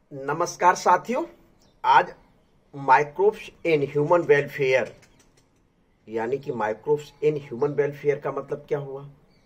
नमस्कार साथियों। आज माइक्रोब्स इन ह्यूमन वेलफेयर यानी कि माइक्रोब्स इन ह्यूमन वेलफेयर का मतलब क्या हुआ?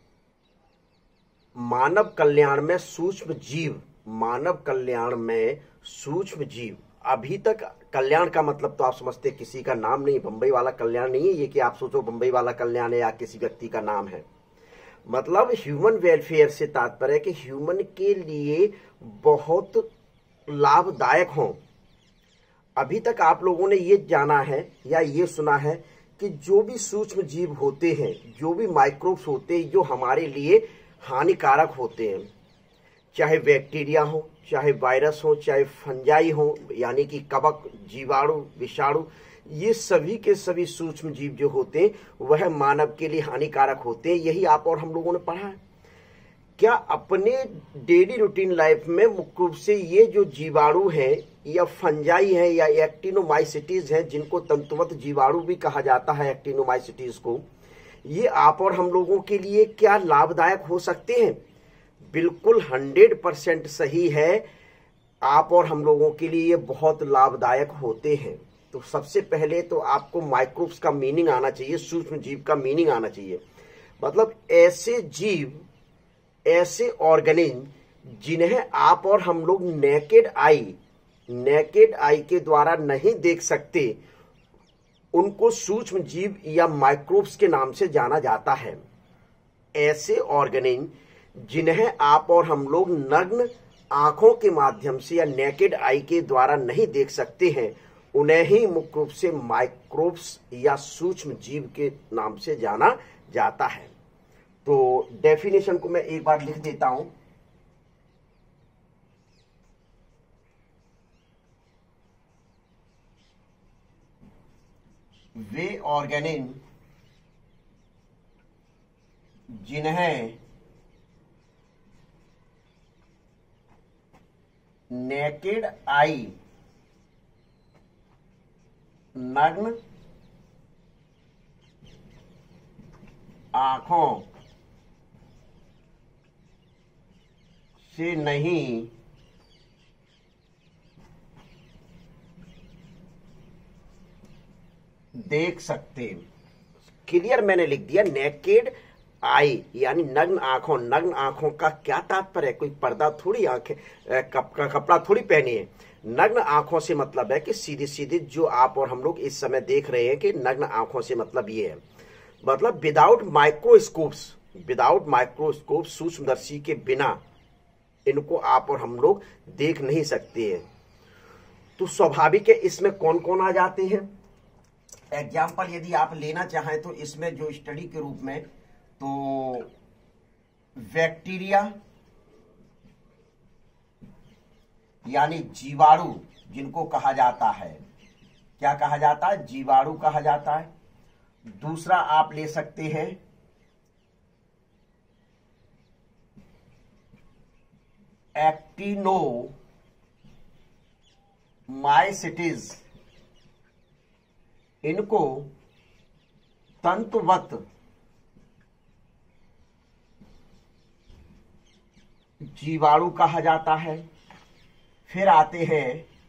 मानव कल्याण में सूक्ष्म जीव। मानव कल्याण में सूक्ष्म जीव। अभी तक कल्याण का मतलब तो आप समझते किसी का नाम नहीं, बंबई वाला कल्याण नहीं है ये कि आप सोचो बंबई वाला कल्याण है या किसी व्यक्ति का नाम है। मतलब ह्यूमन वेलफेयर से तात्पर्य है कि ह्यूमन के लिए बहुत लाभदायक हो। अभी तक आप लोगों ने ये जाना है या ये सुना है कि जो भी सूक्ष्म जीव होते हैं, जो भी माइक्रोब्स होते हैं, जो हमारे लिए हानिकारक होते हैं, चाहे बैक्टीरिया हो, चाहे वायरस हो, चाहे फंजाई हो यानी कि कवक, जीवाणु, विषाणु, ये सभी के सभी सूक्ष्म जीव जो होते हैं वह मानव के लिए हानिकारक होते हैं। यही आप और हम लोगों ने पढ़ा है। क्या अपने डेली रूटीन लाइफ में मुख्य रूप से ये जो जीवाणु हैं या फंजाई है या एक्टिनोमाइसिटीज है, जिनको तंतुवत जीवाणु भी कहा जाता है, एक्टिनोमाइसिटीज को, ये आप और हम लोगों के लिए क्या लाभदायक हो सकते हैं? बिल्कुल 100% सही है। आप और हम लोगों के लिए ये बहुत लाभदायक होते हैं। तो सबसे पहले तो आपको माइक्रोब्स का मीनिंग आना चाहिए, सूक्ष्म जीव का मीनिंग आना चाहिए। मतलब ऐसे जीव, ऐसे ऑर्गेनिज्म जिन्हें आप और हम लोग नेकेड आई के द्वारा नहीं देख सकते, उनको सूक्ष्म जीव या माइक्रोब्स के नाम से जाना जाता है। ऐसे ऑर्गेनिज्म जिन्हें आप और हम लोग नग्न आंखों के माध्यम से या नेकेड आई के द्वारा नहीं देख सकते हैं, उन्हें ही मुख्य रूप से माइक्रोब्स या सूक्ष्म जीव के नाम से जाना जाता है। तो डेफिनेशन को मैं एक बार लिख देता हूं। वे ऑर्गेनिज्म जिन्हें नेकेड आई, नग्न आंखों से नहीं देख सकते। क्लियर मैंने लिख दिया, नेकेड आई यानी नग्न आंखों। नग्न आंखों का क्या तात्पर्य है? कोई पर्दा थोड़ी, आंखें कपड़ा थोड़ी पहनी है। नग्न आंखों से मतलब है कि सीधी सीधी जो आप और हम लोग इस समय देख रहे हैं कि नग्न आंखों से मतलब ये है, मतलब विदाउट माइक्रोस्कोप्स, विदाउट माइक्रोस्कोप, सूक्ष्मदर्शी के बिना इनको आप और हम लोग देख नहीं सकते हैं। तो स्वाभाविक है इसमें कौन कौन आ जाते हैं? एग्जाम्पल यदि आप लेना चाहें तो इसमें जो स्टडी के रूप में, तो बैक्टीरिया यानी जीवाणु जिनको कहा जाता है, क्या कहा जाता है? जीवाणु कहा जाता है। दूसरा आप ले सकते हैं एक्टिनोमाइसिटीज, इनको तंतुवत जीवाणु कहा जाता है। फिर आते हैं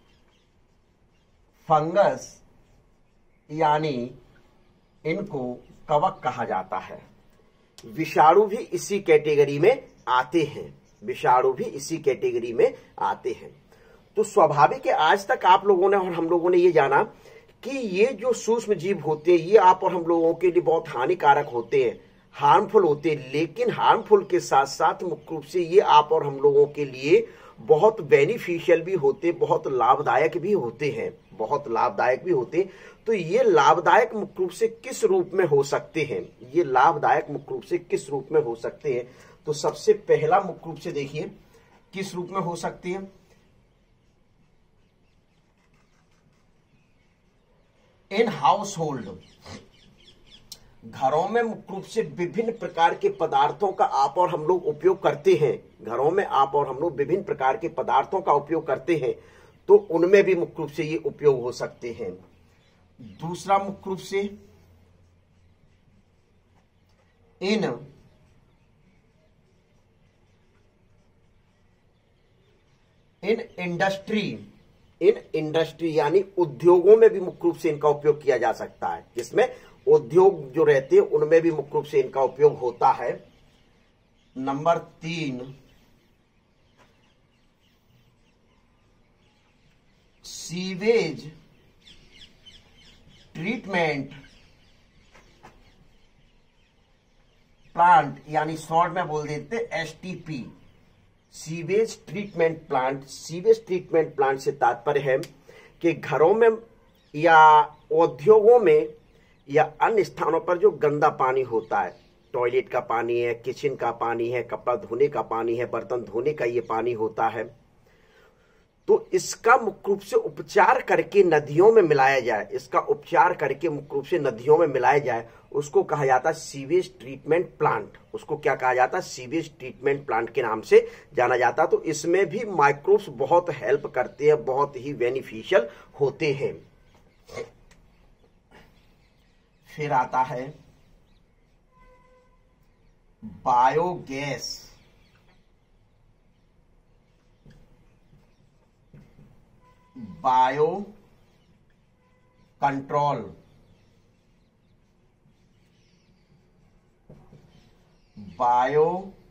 फंगस यानी इनको कवक कहा जाता है। विषाणु भी इसी कैटेगरी में आते हैं, विषाणु भी इसी कैटेगरी में आते हैं। तो स्वाभाविक है आज तक आप लोगों ने और हम लोगों ने ये जाना कि ये जो सूक्ष्म जीव होते हैं ये आप और हम लोगों के लिए बहुत हानिकारक होते हैं, हार्मफुल होते हैं। लेकिन हार्मफुल के साथ साथ मुख्य रूप से ये आप और हम लोगों के लिए बहुत बेनिफिशियल भी होते, बहुत लाभदायक भी होते हैं, बहुत लाभदायक भी होते। तो ये लाभदायक मुख्य रूप से किस रूप में हो सकते हैं? ये लाभदायक मुख्य रूप से किस रूप में हो सकते हैं? तो सबसे पहला मुख्य रूप से देखिए किस रूप में हो सकते हैं। इन हाउस होल्ड, घरों में मुख्य रूप से विभिन्न प्रकार के पदार्थों का आप और हम लोग उपयोग करते हैं। घरों में आप और हम लोग विभिन्न प्रकार के पदार्थों का उपयोग करते हैं, तो उनमें भी मुख्य रूप से ये उपयोग हो सकते हैं। दूसरा मुख्य रूप से इन इन इंडस्ट्री यानी उद्योगों में भी मुख्य रूप से इनका उपयोग किया जा सकता है, जिसमें उद्योग जो रहते हैं उनमें भी मुख्य रूप से इनका उपयोग होता है। नंबर 3, सीवेज ट्रीटमेंट प्लांट, यानी शॉर्ट में बोल देते STP, sewage treatment plant. Sewage treatment plant से तात्पर्य है कि घरों में या उद्योगों में या अन्य स्थानों पर जो गंदा पानी होता है, टॉयलेट का पानी है, किचन का पानी है, कपड़ा धोने का पानी है, बर्तन धोने का ये पानी होता है, तो इसका मुख्य रूप से उपचार करके नदियों में मिलाया जाए, इसका उपचार करके मुख्य रूप से नदियों में मिलाया जाए, उसको कहा जाता है सीवेज ट्रीटमेंट प्लांट। उसको क्या कहा जाता है? सीवेज ट्रीटमेंट प्लांट के नाम से जाना जाता है। तो इसमें भी माइक्रोब्स बहुत हेल्प करते हैं, बहुत ही बेनिफिशियल होते हैं। फिर आता है biogas. Bio control, bio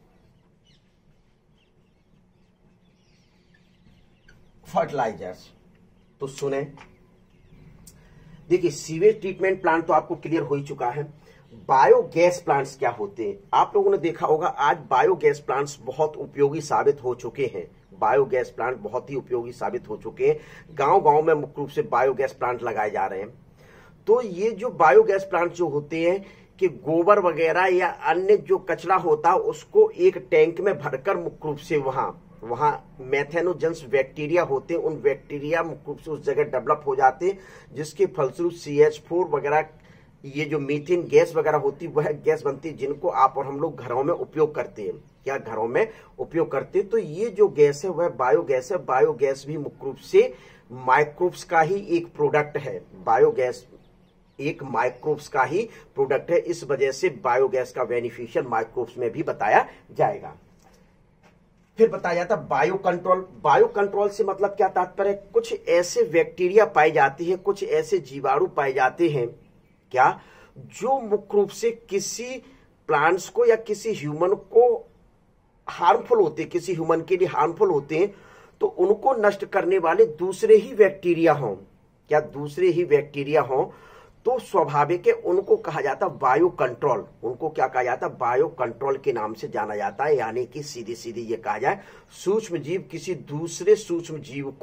fertilisers. तो सुने, देखिए सीवेज ट्रीटमेंट प्लांट तो आपको क्लियर हो ही चुका है। बायोगैस प्लांट्स क्या होते हैं? आप लोगों ने देखा होगा आज बायोगैस प्लांट्स बहुत उपयोगी साबित हो चुके हैं। बायोगैस प्लांट बहुत ही उपयोगी साबित हो चुके हैं। गांव-गांव में मुख्य रूप से बायोगैस प्लांट लगाए जा रहे हैं। तो ये जो बायोगैस प्लांट जो होते हैं कि गोबर वगैरह या अन्य जो कचरा होता है उसको एक टैंक में भरकर मुख्य रूप से वहां मेथेनोजेंस बैक्टीरिया होते हैं, उन बैक्टीरिया मुख्य रूप से उस जगह डेवलप हो जाते हैं, जिसके फलस्वरूप CH4 वगैरह, ये जो मीथेन गैस वगैरह होती है वह गैस बनती है, जिनको आप और हम लोग घरों में उपयोग करते हैं। क्या घरों में उपयोग करते हैं? तो ये जो गैस है वह बायोगैस है। बायोगैस भी मुख्य रूप से माइक्रोब्स का ही एक प्रोडक्ट है। बायोगैस एक माइक्रोब्स का ही प्रोडक्ट है, इस वजह से बायोगैस का बेनिफिशियल माइक्रोब्स में भी बताया जाएगा। फिर बताया जाता बायो कंट्रोल। बायो कंट्रोल से मतलब क्या तात्पर्य है? कुछ ऐसे बैक्टीरिया पाए जाते हैं, कुछ ऐसे जीवाणु पाए जाते हैं क्या, जो मुख्य रूप से किसी प्लांट्स को या किसी ह्यूमन को हार्मफुल होते, किसी ह्यूमन के लिए हार्मफुल होते हैं, तो उनको नष्ट करने वाले दूसरे ही बैक्टीरिया हों, क्या दूसरे ही बैक्टीरिया हों, तो स्वाभाविक है उनको कहा जाता बायो कंट्रोल। उनको क्या कहा जाता? बायो कंट्रोल के नाम से जाना जाता है। यानी कि सीधी सीधी ये कहा जाए, सूक्ष्म जीव किसी दूसरे सूक्ष्म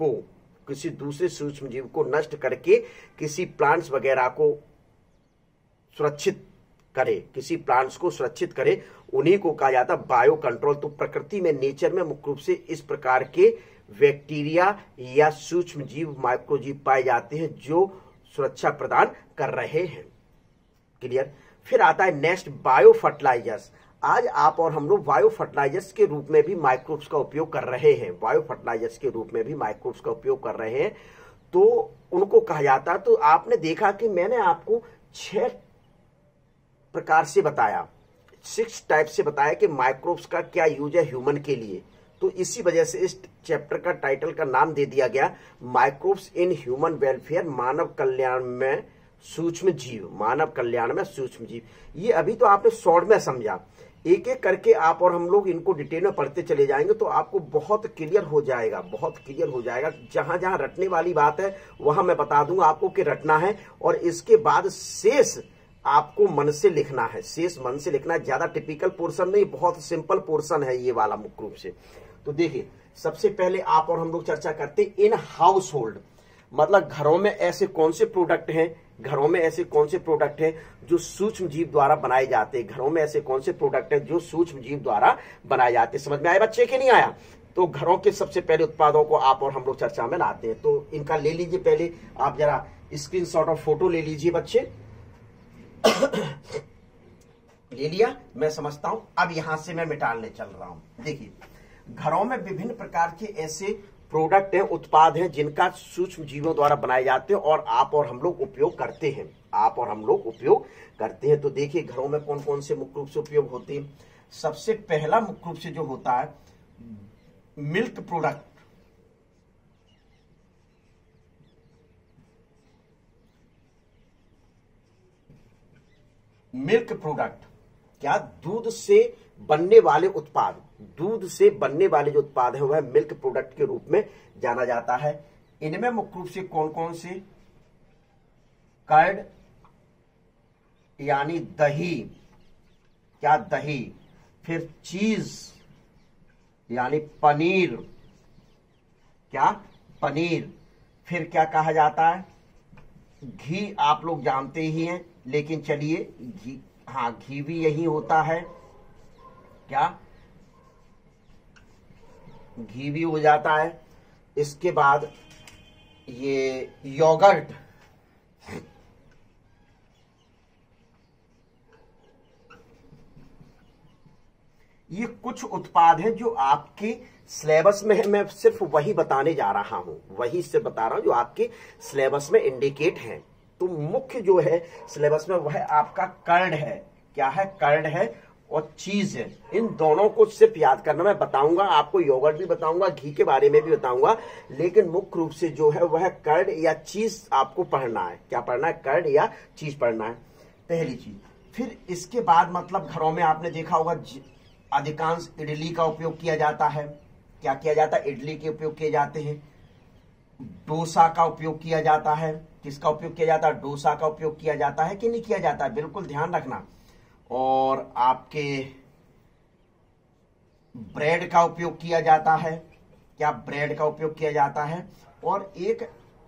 जीव को नष्ट करके किसी प्लांट्स वगैरह को सुरक्षित करे, किसी प्लांट्स को सुरक्षित करे, उन्हीं को कहा जाता बायो कंट्रोल। तो प्रकृति में, नेचर में मुख्य रूप से इस प्रकार के बैक्टीरिया या सूक्ष्म जीव, माइक्रोजीव पाए जाते हैं जो सुरक्षा प्रदान कर रहे हैं। क्लियर? फिर आता है नेक्स्ट बायो फर्टिलाइजर्स। आज आप और हम लोग बायो फर्टिलाइजर्स के रूप में भी माइक्रोब्स का उपयोग कर रहे हैं। बायो फर्टिलाइजर्स के रूप में भी माइक्रोब्स का उपयोग कर रहे हैं, तो उनको कहा जाता है। तो आपने देखा कि मैंने आपको 6 प्रकार से बताया, 6 टाइप से बताया कि माइक्रोब्स का क्या यूज है ह्यूमन के लिए। तो इसी वजह से इस चैप्टर का टाइटल का नाम दे दिया गया माइक्रोब्स इन ह्यूमन वेलफेयर, मानव कल्याण में सूक्ष्म जीव। मानव कल्याण में सूक्ष्म जीव, ये अभी तो आपने शॉर्ट में समझा। एक एक करके आप और हम लोग इनको डिटेल में पढ़ते चले जाएंगे तो आपको बहुत क्लियर हो जाएगा, बहुत क्लियर हो जाएगा। जहां जहां रटने वाली बात है वहां मैं बता दूंगा आपको कि रटना है, और इसके बाद शेष आपको मन से लिखना है। शेष मन से लिखना है, ज्यादा टिपिकल पोर्शन नहीं, बहुत सिंपल पोर्शन है ये वाला मुख्य रूप से। तो देखिए, सबसे पहले आप और हम लोग चर्चा करते हैं इन हाउस होल्ड, मतलब घरों में ऐसे कौन से प्रोडक्ट हैं, घरों में ऐसे कौन से प्रोडक्ट हैं जो सूक्ष्म जीव द्वारा बनाए जाते हैं। घरों में ऐसे कौन से प्रोडक्ट हैं जो सूक्ष्म जीव द्वारा बनाए जाते हैं। समझ में आया बच्चे कि नहीं आया? तो घरों के सबसे पहले उत्पादों को आप और हम लोग चर्चा में लाते हैं। तो इनका ले लीजिए, पहले आप जरा स्क्रीनशॉट और फोटो ले लीजिए बच्चे। ले लिया? मैं समझता हूं अब यहां से मैं मिटाने चल रहा हूं। देखिए, घरों में विभिन्न प्रकार के ऐसे प्रोडक्ट हैं, उत्पाद हैं जिनका सूक्ष्म जीवों द्वारा बनाए जाते हैं और आप और हम लोग उपयोग करते हैं। आप और हम लोग उपयोग करते हैं। तो देखिए, घरों में कौन कौन से मुख्य रूप से उपयोग होते हैं। सबसे पहला मुख्य रूप से जो होता है मिल्क प्रोडक्ट, मिल्क प्रोडक्ट, क्या दूध से बनने वाले उत्पाद, दूध से बनने वाले जो उत्पाद है वह मिल्क प्रोडक्ट के रूप में जाना जाता है। इनमें मुख्य रूप से कौन कौन से, कर्ड यानी दही, क्या दही, फिर चीज यानी पनीर, क्या पनीर, फिर क्या कहा जाता है, घी आप लोग जानते ही हैं, लेकिन चलिए घी, हाँ घी भी यही होता है, क्या घी भी हो जाता है। इसके बाद ये योगर्ट, ये कुछ उत्पाद हैं जो आपके सिलेबस में है, मैं सिर्फ वही बताने जा रहा हूं, वही से बता रहा हूं जो आपके सिलेबस में इंडिकेट है। तो मुख्य जो है सिलेबस में वह आपका कर्ड है, क्या है, कर्ड है और चीज है। इन दोनों को सिर्फ याद करना, मैं बताऊंगा आपको, योगर्ट भी बताऊंगा, घी के बारे में भी बताऊंगा, लेकिन मुख्य रूप से जो है वह कर्ड या चीज आपको पढ़ना है। क्या पढ़ना है, कर्ड या चीज पढ़ना है, पहली चीज। फिर इसके बाद मतलब घरों में आपने देखा होगा अधिकांश इडली का उपयोग किया जाता है। क्या किया जाता है, इडली के उपयोग किए जाते हैं। डोसा का उपयोग किया जाता है, किसका उपयोग किया जाता है, डोसा का उपयोग किया जाता है कि नहीं किया जाता है, बिल्कुल ध्यान रखना। और आपके ब्रेड का उपयोग किया जाता है, क्या ब्रेड का उपयोग किया जाता है। और एक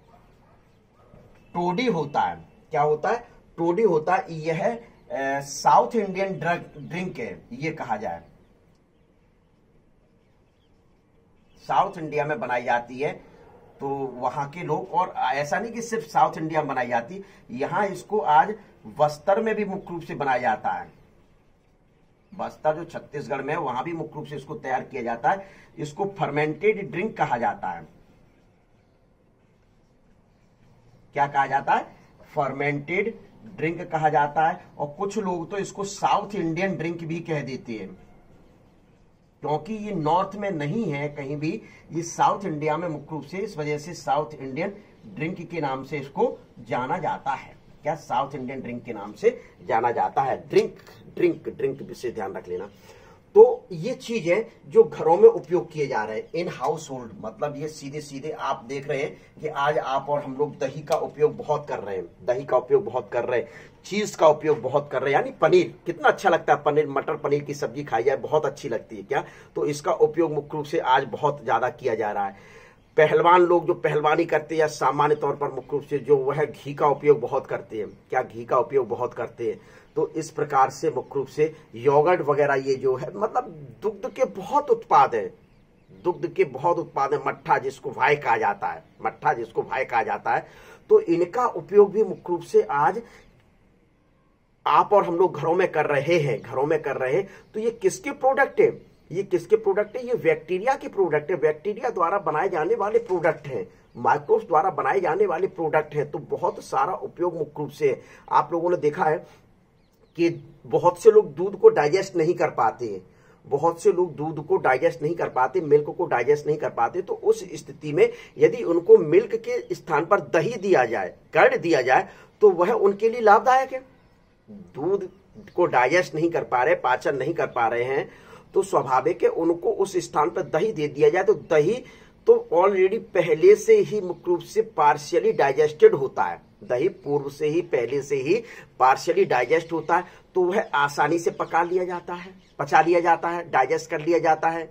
टोडी होता है, क्या होता है, टोडी होता है, यह साउथ इंडियन ड्रिंक है, ये कहा जाए, साउथ इंडिया में बनाई जाती है। तो वहां के लोग, और ऐसा नहीं कि सिर्फ साउथ इंडिया में बनाई जाती, यहां इसको आज बस्तर में भी मुख्य रूप से बनाया जाता है। बस्तर जो छत्तीसगढ़ में है वहां भी मुख्य रूप से इसको तैयार किया जाता है। इसको फर्मेंटेड ड्रिंक कहा जाता है, क्या कहा जाता है, फर्मेंटेड ड्रिंक कहा जाता है। और कुछ लोग तो इसको साउथ इंडियन ड्रिंक भी कह देते हैं, क्योंकि ये नॉर्थ में नहीं है कहीं भी, ये साउथ इंडिया में मुख्य रूप से, इस वजह से साउथ इंडियन ड्रिंक के नाम से इसको जाना जाता है। क्या, साउथ इंडियन ड्रिंक के नाम से जाना जाता है। ड्रिंक ड्रिंक ड्रिंक से ध्यान रख लेना। तो ये चीज है जो घरों में उपयोग किए जा रहे हैं, इन हाउस होल्ड, मतलब ये सीधे सीधे आप देख रहे हैं कि आज आप और हम लोग दही का उपयोग बहुत कर रहे हैं, दही का उपयोग बहुत कर रहे हैं, चीज का उपयोग बहुत कर रहे हैं, यानी पनीर, कितना अच्छा लगता है पनीर, मटर पनीर की सब्जी खाई जाए बहुत अच्छी लगती है, क्या, तो इसका उपयोग मुख्य रूप से आज बहुत ज्यादा किया जा रहा है। पहलवान लोग जो पहलवानी करते हैं या सामान्य तौर पर मुख्य रूप से जो वह घी का उपयोग बहुत करते हैं, क्या घी का उपयोग बहुत करते हैं। तो इस प्रकार से मुख्य रूप से योगर्ट वगैरह ये जो है, मतलब दुग्ध के बहुत उत्पाद है, दुग्ध के बहुत उत्पाद है। मट्ठा जिसको भाई कहा जाता है, मट्ठा जिसको भाई कहा जाता है, तो इनका उपयोग भी मुख्य रूप से आज आप और हम लोग घरों में कर रहे हैं, घरों में कर रहे हैं। तो ये किसके प्रोडक्ट है, ये किसके प्रोडक्ट है, ये बैक्टीरिया के प्रोडक्ट है, बैक्टीरिया द्वारा बनाए जाने वाले प्रोडक्ट हैं, माइक्रोब्स द्वारा बनाए जाने वाले प्रोडक्ट हैं। तो बहुत सारा उपयोग मुख्य रूप से आप लोगों ने देखा है कि बहुत से लोग दूध को डाइजेस्ट नहीं कर पाते हैं, बहुत से लोग दूध को डाइजेस्ट नहीं कर पाते, मिल्क को डाइजेस्ट नहीं कर पाते। तो उस स्थिति में यदि उनको मिल्क के स्थान पर दही दिया जाए, कर्ड दिया जाए, तो वह उनके लिए लाभदायक है। दूध को डाइजेस्ट नहीं कर पा रहे, पाचन नहीं कर पा रहे हैं, तो स्वाभाविक है उनको उस स्थान पर दही दे दिया जाए। तो दही तो ऑलरेडी पहले से ही मुख्य रूप से पार्शियली डाइजेस्टेड होता है, दही पूर्व से ही, पहले से ही पार्शियली डाइजेस्ट होता है, तो वह आसानी से पचा लिया जाता है, डाइजेस्ट कर लिया जाता है।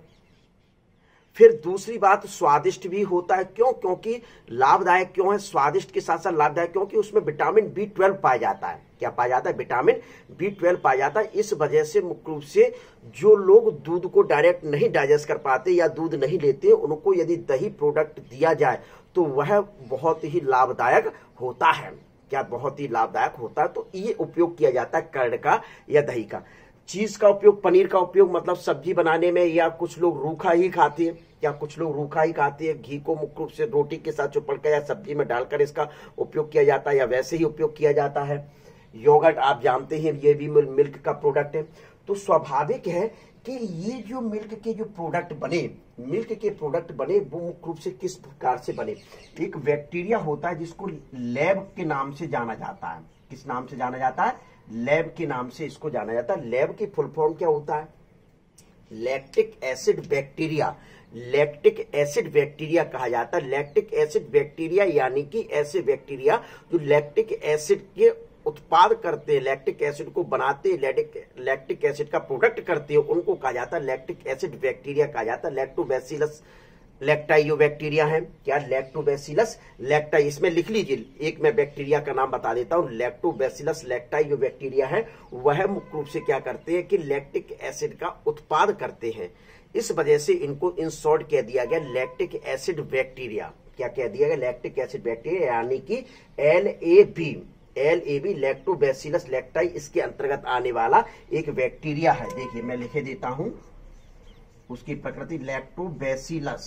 फिर दूसरी बात, स्वादिष्ट भी होता है। क्यों, क्योंकि लाभदायक क्यों है, स्वादिष्ट के साथ साथ लाभदायक, क्योंकि उसमें विटामिन B12 पाया जाता है। क्या पाया जाता है, विटामिन B12 पाया जाता है। इस वजह से मुख्य रूप से जो लोग दूध को डायरेक्ट नहीं डाइजेस्ट कर पाते या दूध नहीं लेते, उनको यदि दही प्रोडक्ट दिया जाए तो वह बहुत ही लाभदायक होता है। क्या, बहुत ही लाभदायक होता है। तो ये उपयोग किया जाता है कर्ड का या दही का। चीज का उपयोग, पनीर का उपयोग मतलब सब्जी बनाने में, या कुछ लोग रूखा ही खाते हैं, या कुछ लोग रूखा ही खाते हैं, घी को मुख्य रूप से रोटी के साथ चुपड़ कर या सब्जी में डालकर इसका उपयोग किया जाता है, या वैसे ही उपयोग किया जाता है। योगर्ट आप जानते हैं ये भी मिल्क का प्रोडक्ट है। तो स्वाभाविक है कि ये जो मिल्क के जो प्रोडक्ट बने, मिल्क के प्रोडक्ट बने, वो मुख्य रूप से किस प्रकार से बने। एक बैक्टीरिया होता है जिसको लैब के नाम से जाना जाता है। किस नाम से जाना जाता है, लैब के नाम से इसको जाना जाता है। लैब की फुल फॉर्म क्या होता है? Lactic acid bacteria. Lactic acid bacteria कहा जाता है। लैक्टिक एसिड बैक्टीरिया यानी कि ऐसे बैक्टीरिया जो लैक्टिक एसिड के उत्पाद करते हैं, लैक्टिक एसिड को बनाते हैं, लैक्टिक एसिड का प्रोडक्ट करते हैं, उनको कहा जाता है लैक्टिक एसिड बैक्टीरिया कहा जाता है। लैक्टोबैसिलस लैक्टाई जो बैक्टीरिया है, क्या लैक्टोबैसिलस लैक्टाई, इसमें लिख लीजिए, एक मैं बैक्टीरिया का नाम बता देता हूं। लैक्टोबैसिलस लैक्टाई जो बैक्टीरिया है वह मुख्य रूप से क्या करते हैं कि लैक्टिक एसिड का उत्पाद करते हैं। इस वजह से इनको इन शॉर्ट कह दिया गया लैक्टिक एसिड बैक्टीरिया। क्या कह दिया गया? लैक्टिक एसिड बैक्टीरिया, यानी कि LAB लैक्टोबैसिलस लैक्टाई इसके अंतर्गत आने वाला एक बैक्टीरिया है। देखिए मैं लिखे देता हूं उसकी प्रकृति, लैक्टोबैसिलस,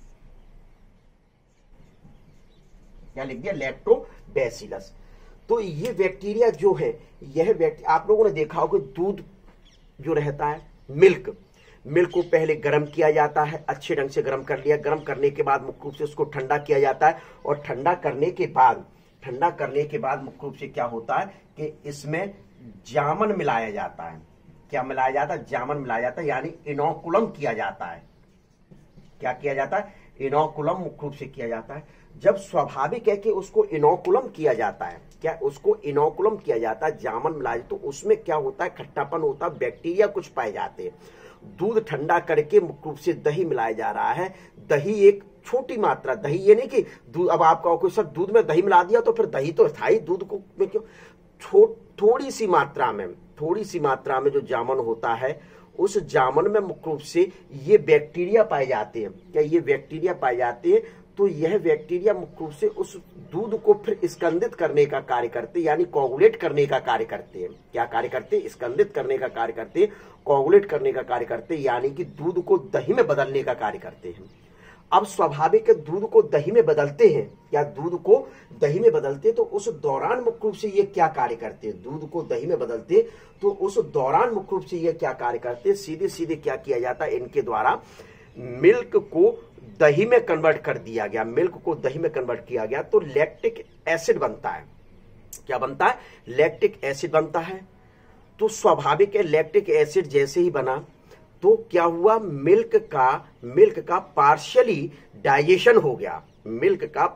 क्या लिख दिया? लैक्टोबैसिलस। तो ये बैक्टीरिया जो है, यह आप लोगों ने देखा होगा दूध जो रहता है, मिल्क को पहले गर्म किया जाता है, अच्छे ढंग से गर्म कर लिया, गर्म करने के बाद मुख्य रूप से उसको ठंडा किया जाता है, और ठंडा करने के बाद मुख्य रूप से क्या होता है कि इसमें जामन मिलाया जाता है। क्या मिलाया जाता है? जामन मिलाया जाता है, यानी इनोकुलम किया जाता है। क्या किया जाता है? इनोकुलम मुख्य रूप से किया जाता है। जब स्वाभाविक है कि उसको इनोकुलम किया जाता है, क्या उसको इनोकुलम किया जाता है, जामन मिलाया, तो उसमें क्या होता है? खट्टापन होता है, बैक्टीरिया कुछ पाए जाते हैं। दूध ठंडा करके मुख्य रूप से दही मिलाया जा रहा है। दही एक छोटी मात्रा, दही ये नहीं कि दूध, अब आप कहो कोई सब दूध में दही मिला दिया तो फिर दही तो था ही, दूध को में क्यों? थोड़ी सी मात्रा में जो जामन होता है, उस जामन में मुख्य रूप से ये बैक्टीरिया पाए जाते हैं। क्या ये बैक्टीरिया पाए जाते हैं? तो यह बैक्टीरिया मुख्य रूप से उस दूध को फिर स्कंदित करने का कार्य करते हैं, यानी कोगुलेट करने का कार्य करते हैं। क्या कार्य करते हैं? स्कंदित करने का कार्य करते हैं, कोगुलेट करने का कार्य करते हैं, यानी कि दूध को दही में बदलने का कार्य करते हैं। अब स्वाभाविक दूध को दही में बदलते हैं, क्या दूध को दही में बदलते हैं, तो उस दौरान मुख्य रूप से ये क्या कार्य करते हैं? दूध को दही में बदलते तो उस दौरान मुख्य रूप से ये क्या कार्य करते हैं? सीधे सीधे क्या किया जाता है? इनके द्वारा मिल्क को दही में कन्वर्ट कर दिया गया, मिल्क को दही में कन्वर्ट किया गया, तो लैक्टिक एसिड बनता है। क्या बनता है? लैक्टिक एसिड बनता है। तो स्वाभाविक है लैक्टिक एसिड जैसे ही बना तो क्या हुआ? मिल्क का पार्शियली डाइजेशन हो गया। मिल्क का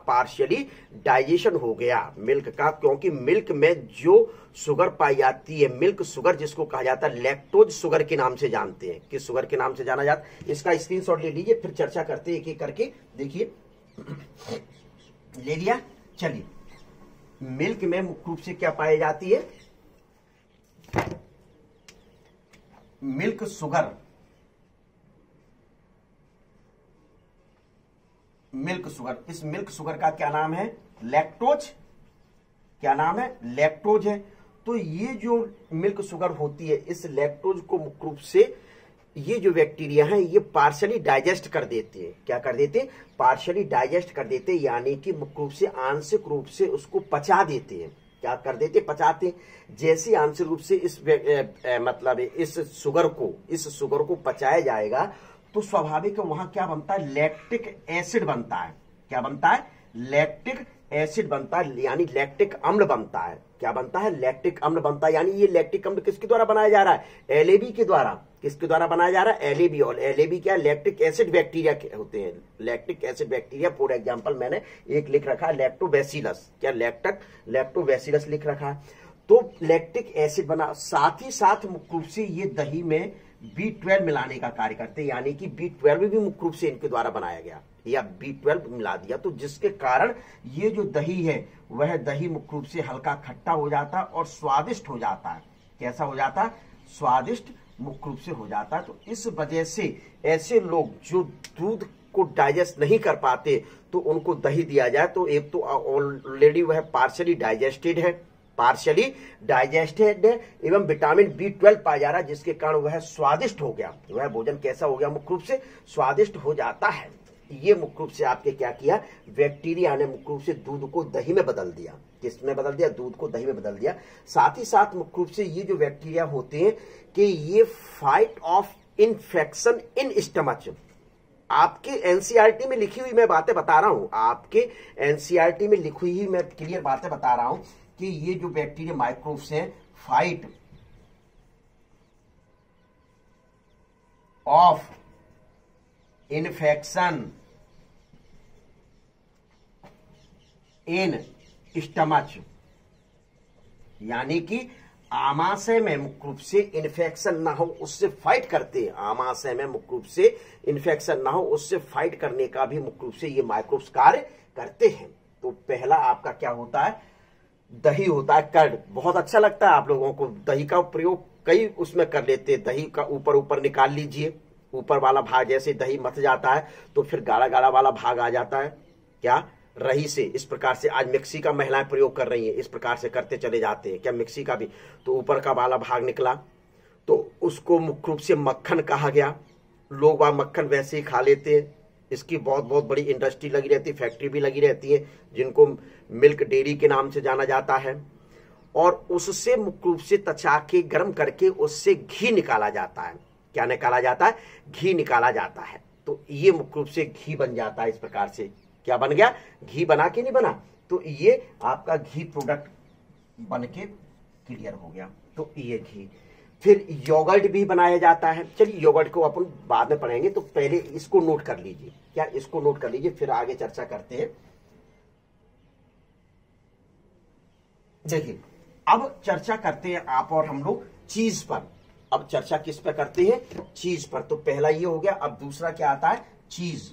क्योंकि मिल्क में जो शुगर पाई जाती है, मिल्क शुगर जिसको कहा जाता है, लैक्टोज शुगर के नाम से जानते हैं। किस शुगर के नाम से जाना जाता है? इसका स्क्रीनशॉट ले लीजिए, फिर चर्चा करते हैं एक एक करके। देखिए ले लिया, चलिए। मिल्क में मुख्य रूप से क्या पाई जाती है? Milk sugar. इस मिल्क शुगर का क्या नाम है? लैक्टोज। क्या नाम है? लैक्टोज है। तो ये जो मिल्क शुगर होती है, इस लैक्टोज को मुख्य रूप से ये जो बैक्टीरिया हैं ये पार्शियली डाइजेस्ट कर देते हैं। क्या कर देते हैं? पार्शियली डाइजेस्ट कर देते हैं, यानी कि मुख्य रूप से आंशिक रूप से उसको पचा देते हैं। क्या कर देते? पचाते। जैसे आंशिक रूप से इस शुगर को पचाया जाएगा तो स्वाभाविक है वहां क्या बनता है? लैक्टिक एसिड बनता है। क्या बनता है? लैक्टिक एसिड बनता है, यानी लैक्टिक अम्ल बनता है। क्या बनता है? लैक्टिक अम्ल बनता है। यानी ये लैक्टिक अम्ल किसके द्वारा बनाया जा रहा है? LAB के द्वारा। किसके द्वारा बनाया जा रहा है? LAB। और LAB क्या? लैक्टिक एसिड बैक्टीरिया के होते हैं। Lactic acid bacteria, for example मैंने एक लिख रखा है लैक्टोबैसिलस। क्या? लैक्टोबैसिलस लिख रखा है। तो लैक्टिक एसिड बना, साथ ही साथ मुख्य रूप से ये दही में B12 मिलाने का कार्य करते हैं, यानी कि B12 भी मुख्य रूप से इनके द्वारा बनाया गया, या B12 मिला दिया, तो जिसके कारण ये जो दही है वह दही मुख्य रूप से हल्का खट्टा हो जाता है और स्वादिष्ट हो जाता है। कैसा हो जाता है? स्वादिष्ट मुख्य रूप से हो जाता है। तो इस वजह से ऐसे लोग जो दूध को डाइजेस्ट नहीं कर पाते तो उनको दही दिया जाए, तो एक तो ऑलरेडी वह पार्शियली डाइजेस्टेड एवं विटामिन B12 पाया जा रहा है, जिसके कारण वह स्वादिष्ट हो गया। वह भोजन कैसा हो गया? मुख्य रूप से स्वादिष्ट हो जाता है। ये मुख्य रूप से आपके क्या किया? बैक्टीरिया ने मुख्य रूप से दूध को दही में बदल दिया। किसमें बदल दिया? दूध को दही में बदल दिया। साथ ही साथ मुख्य रूप से ये जो बैक्टीरिया होते हैं कि ये fight off infection in stomach. आपके एनसीईआरटी में लिखी हुई मैं बातें बता रहा हूं, आपके एनसीईआरटी में लिखी हुई मैं क्लियर बातें बता रहा हूं कि ये जो बैक्टीरिया माइक्रोब्स हैं fight off infection in stomach, यानी कि आमाशय में मुख्य रूप से इन्फेक्शन ना हो उससे फाइट करते हैं। आमाशय में मुख्य रूप से इन्फेक्शन ना हो उससे फाइट करने का भी मुख्य रूप से ये माइक्रोब्स कार्य करते हैं। तो पहला आपका क्या होता है, दही होता है, कर्ड। बहुत अच्छा लगता है आप लोगों को, दही का प्रयोग कई उसमें कर लेते हैं। दही का ऊपर ऊपर निकाल लीजिए, ऊपर वाला भाग जैसे दही मथ जाता है तो फिर गाढ़ा गाढ़ा वाला भाग आ जाता है, क्या रही से। इस प्रकार से आज मिक्सी का महिलाएं प्रयोग कर रही हैं, इस प्रकार से करते चले जाते हैं, क्या मिक्सी का भी। तो ऊपर का वाला भाग निकला तो उसको मुख्य रूप से मक्खन कहा गया। लोग वह मक्खन वैसे ही खा लेते हैं। इसकी बहुत बहुत बड़ी इंडस्ट्री लगी रहती है, फैक्ट्री भी लगी रहती है, जिनको मिल्क डेयरी के नाम से जाना जाता है। और उससे मुख्य रूप से तचा के गर्म करके उससे घी निकाला जाता है। क्या निकाला जाता है, घी निकाला जाता है। तो ये मुख्य रूप से घी बन जाता है। इस प्रकार से क्या बन गया, घी बना के नहीं बना, तो ये आपका घी प्रोडक्ट बन के क्लियर हो गया। तो ये घी, फिर योगर्ट भी बनाया जाता है। चलिए योगर्ट को अपन बाद में पढ़ेंगे, तो पहले इसको नोट कर लीजिए। क्या इसको नोट कर लीजिए, फिर आगे चर्चा करते हैं। देखिए अब चर्चा करते हैं आप और हम लोग चीज पर। अब चर्चा किस पर करते हैं, चीज पर। तो पहला ये हो गया। अब दूसरा क्या आता है, चीज।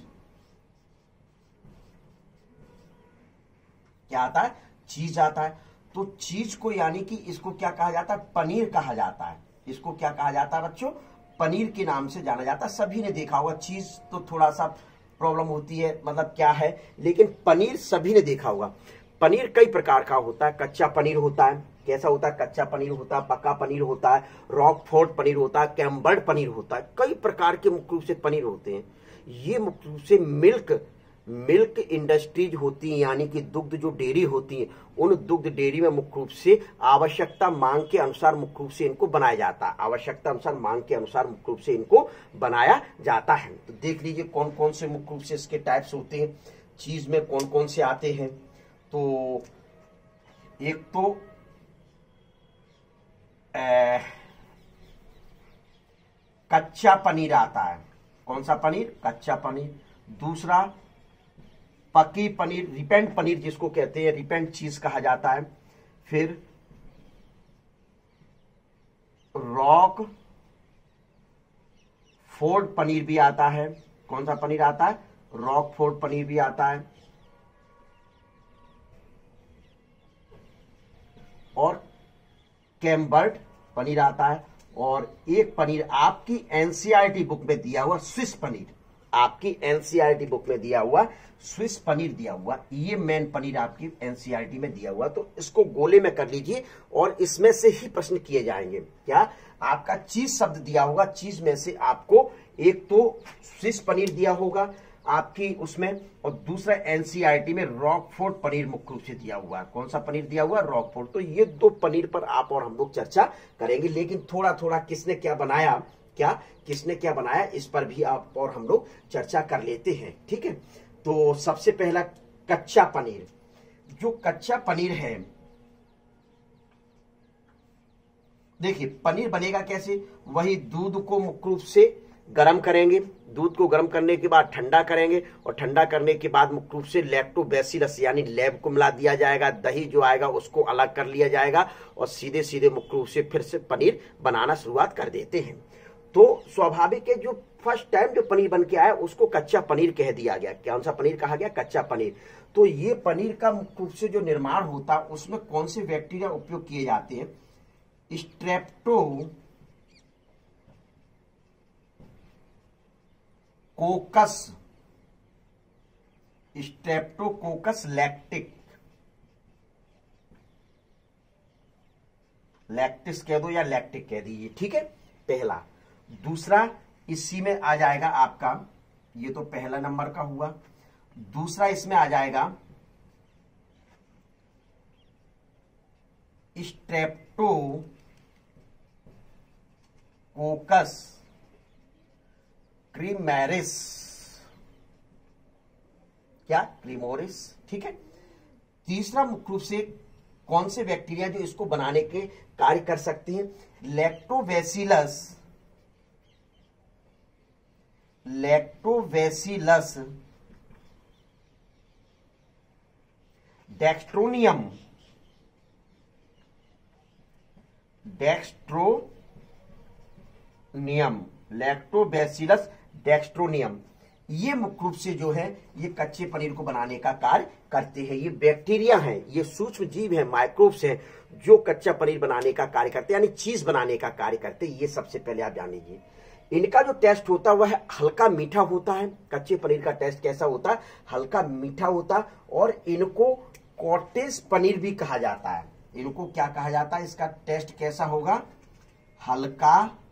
क्या आता है, चीज आता है। तो चीज को यानी कि इसको क्या कहा जाता है, पनीर कहा जाता है। इसको क्या कहा जाता है बच्चों, पनीर के नाम से जाना जाता है। सभी ने देखा होगा, चीज तो थोड़ा सा प्रॉब्लम होती है, मतलब क्या है, लेकिन पनीर सभी ने देखा होगा। पनीर कई प्रकार का होता है। कच्चा पनीर होता है, कैसा होता है, कच्चा पनीर होता है, पका पनीर होता है, रॉकफोर्ट पनीर होता है, कैम्बर्ड पनीर होता है। कई प्रकार के मुख्य रूप से पनीर होते हैं। ये मुख्य रूप से मिल्क इंडस्ट्रीज होती है, यानी कि दुग्ध जो डेयरी होती है, उन दुग्ध डेयरी में मुख्य रूप से आवश्यकता मांग के अनुसार मुख्य रूप से इनको बनाया जाता है। आवश्यकता अनुसार मांग के अनुसार मुख्य रूप से इनको बनाया जाता है। तो देख लीजिए कौन कौन से मुख्य रूप से इसके टाइप्स होते हैं, चीज में कौन कौन से आते हैं। तो एक तो कच्चा पनीर आता है। कौन सा पनीर, कच्चा पनीर। दूसरा पकी पनीर, रिपेंड पनीर जिसको कहते हैं, रिपेंड चीज कहा जाता है। फिर रॉक फोर्ड पनीर भी आता है। कौन सा पनीर आता है, रॉक फोर्ड पनीर भी आता है। और कैम्बर्ड पनीर आता है। और एक पनीर आपकी एनसीईआरटी बुक में दिया हुआ स्विस पनीर, आपकी एनसीईआरटी बुक में दिया हुआ स्विस पनीर दिया हुआ, ये मेन पनीर आपकी एनसीईआरटी में दिया हुआ। तो इसको गोले में कर लीजिए और इसमें से ही प्रश्न किए जाएंगे। क्या आपका चीज शब्द दिया होगा, चीज में से आपको एक तो स्विस पनीर दिया होगा आपकी उसमें, और दूसरा एनसीईआरटी में रॉकफोर्ट पनीर मुख्य रूप से दिया हुआ है। कौन सा पनीर दिया हुआ, रॉकफोर्ट। तो ये दो पनीर पर आप और हम लोग चर्चा करेंगे, लेकिन थोड़ा थोड़ा किसने क्या बनाया, क्या किसने क्या बनाया, इस पर भी आप और हम लोग चर्चा कर लेते हैं। ठीक है, तो सबसे पहला कच्चा पनीर। जो कच्चा पनीर है, देखिए पनीर बनेगा कैसे, वही दूध को मुख्य रूप से गर्म करेंगे, दूध को गर्म करने के बाद ठंडा करेंगे, और ठंडा करने के बाद मुख्य रूप से लैक्टोबैसिलस यानी लैब को मिला दिया जाएगा। दही जो आएगा उसको अलग कर लिया जाएगा और सीधे सीधे मुख्य रूप से फिर से पनीर बनाना शुरुआत कर देते हैं। तो स्वाभाविक है, जो फर्स्ट टाइम जो पनीर बन के आया उसको कच्चा पनीर कह दिया गया। कौन सा पनीर कहा गया, कच्चा पनीर। तो ये पनीर का मुख्य रूप से जो निर्माण होता है उसमें कौन से बैक्टीरिया उपयोग किए जाते हैं, स्ट्रेप्टोकोकस लैक्टिस कह दो या लैक्टिक कह दीजिए। ठीक है, पहला। दूसरा इसी में आ जाएगा आपका, ये तो पहला नंबर का हुआ। दूसरा इसमें आ जाएगा स्ट्रेप्टोकोकस क्रीमैरिस, क्या, क्रीमोरिस। ठीक है। तीसरा मुख्य रूप से कौन से बैक्टीरिया जो इसको बनाने के कार्य कर सकते हैं? लैक्टोबैसिलस, डेक्स्ट्रोनियम, लैक्टोबैसिलस डेक्स्ट्रोनियम, ये मुख्य रूप से जो है ये कच्चे पनीर को बनाने का कार्य करते हैं। ये बैक्टीरिया हैं, ये सूक्ष्म जीव हैं, माइक्रोब्स हैं, जो कच्चा पनीर बनाने का कार्य करते हैं, यानी चीज बनाने का कार्य करते हैं। ये सबसे पहले आप जान लीजिए। इनका जो टेस्ट होता है वह हल्का मीठा होता है। कच्चे पनीर का टेस्ट कैसा होता है? हल्का मीठा होता है। और इनको कॉटेज पनीर भी कहा जाता है। इनको क्या कहा जाता है? इसका टेस्ट कैसा होगा? हल्का